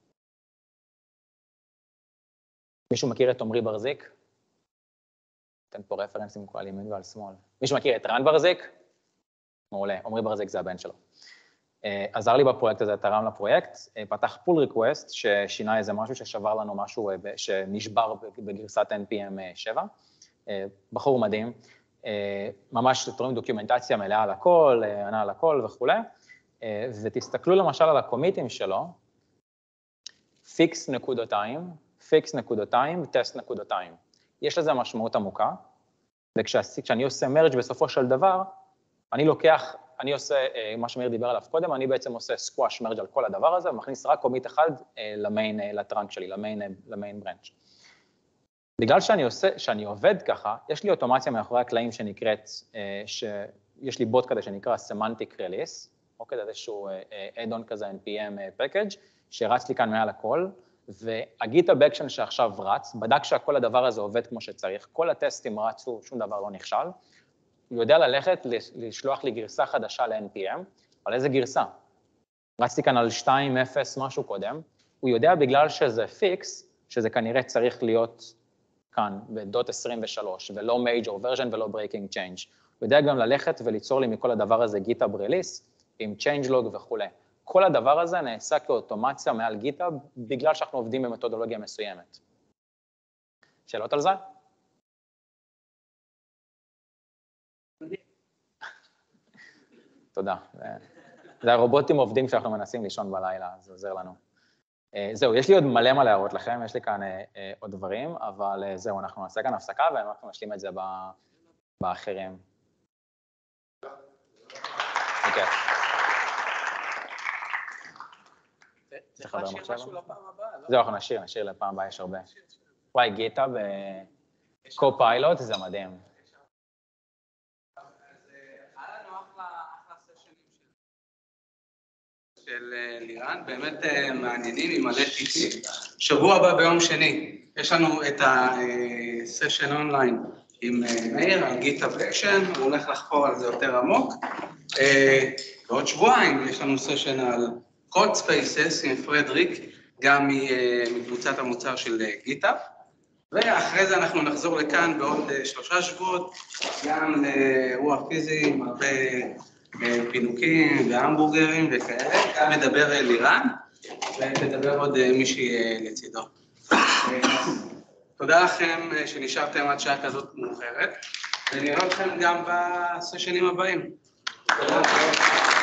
מישהו מכיר את עומרי ברזיק? אתן פה רפרנסים על ימין ועל שמאל. מישהו מכיר את רן ברזיק? מעולה, עומרי ברזיק זה הבן שלו. עזר לי בפרויקט הזה, תרם לפרויקט, פתח pull request ששינה איזה משהו ששבר לנו משהו שנשבר בגרסת N P M שבע, בחור מדהים, ממש רואים דוקימנטציה מלאה על הכל, ענה על הכל וכו', ותסתכלו למשל על הקומיטים שלו, fix נקודתיים, fix נקודתיים, test נקודתיים. יש לזה משמעות עמוקה, וכשאני עושה merge בסופו של דבר, אני לוקח, אני עושה, מה שמיר דיבר עליו קודם, אני בעצם עושה squash merge על כל הדבר הזה, ומכניס רק קומיט אחד למיין, לטרנק שלי, למיין, למיין ברנץ'. בגלל שאני עושה, שאני עובד ככה, יש לי אוטומציה מאחורי הקלעים שנקראת, שיש לי בוט כזה שנקרא semantic release, אוקיי, זה איזשהו add-on כזה N P M package, שרץ לי כאן מעל הכל, והגיטהאב אקשן שעכשיו רץ, בדק שהכל הדבר הזה עובד כמו שצריך, כל הטסטים רצו, שום דבר לא נכשל, הוא יודע ללכת, לשלוח לי גרסה חדשה ל-N P M, על איזה גרסה? רצתי כאן על שתיים אפס משהו קודם, הוא יודע בגלל שזה פיקס, שזה כנראה צריך להיות כאן, ב-דוט עשרים ושלוש, ולא major version ולא breaking change. הוא יודע גם ללכת וליצור לי מכל הדבר הזה GitHub release, עם change log וכו'. כל הדבר הזה נעשה כאוטומציה מעל GitHub, בגלל שאנחנו עובדים במתודולוגיה מסוימת. שאלות על זה? תודה. זה הרובוטים עובדים שאנחנו מנסים לישון בלילה, זה עוזר לנו. זהו, יש לי עוד מלא מה להראות לכם, יש לי כאן עוד דברים, אבל זהו, אנחנו נעשה כאן הפסקה, ואנחנו נשלים את זה באחרים. אוקיי. צריך להשאיר משהו לפעם הבאה, לא? זהו, אנחנו נשאיר, נשאיר לפעם הבאה, יש הרבה. וואי, גיטהאב, קו-פיילוט, זה מדהים. של לירן, באמת מעניינים עם מלא טיפים. שבוע הבא ביום שני, יש לנו את הסשן אונליין עם מאיר על GitHub Action, הוא הולך לחפור על זה יותר עמוק. בעוד שבועיים יש לנו סשן על Code Spaces עם פרדריק, גם מקבוצת המוצר של GitHub, ואחרי זה אנחנו נחזור לכאן בעוד שלושה שבועות, גם לאירוע פיזי עם הרבה פינוקים והמבורגרים וכאלה, גם מדבר לירן, ותדבר עוד מישהי לצידו. תודה לכם שנשארתם עד שעה כזאת מאוחרת, ונראה אתכם גם בסשנים הבאים. תודה.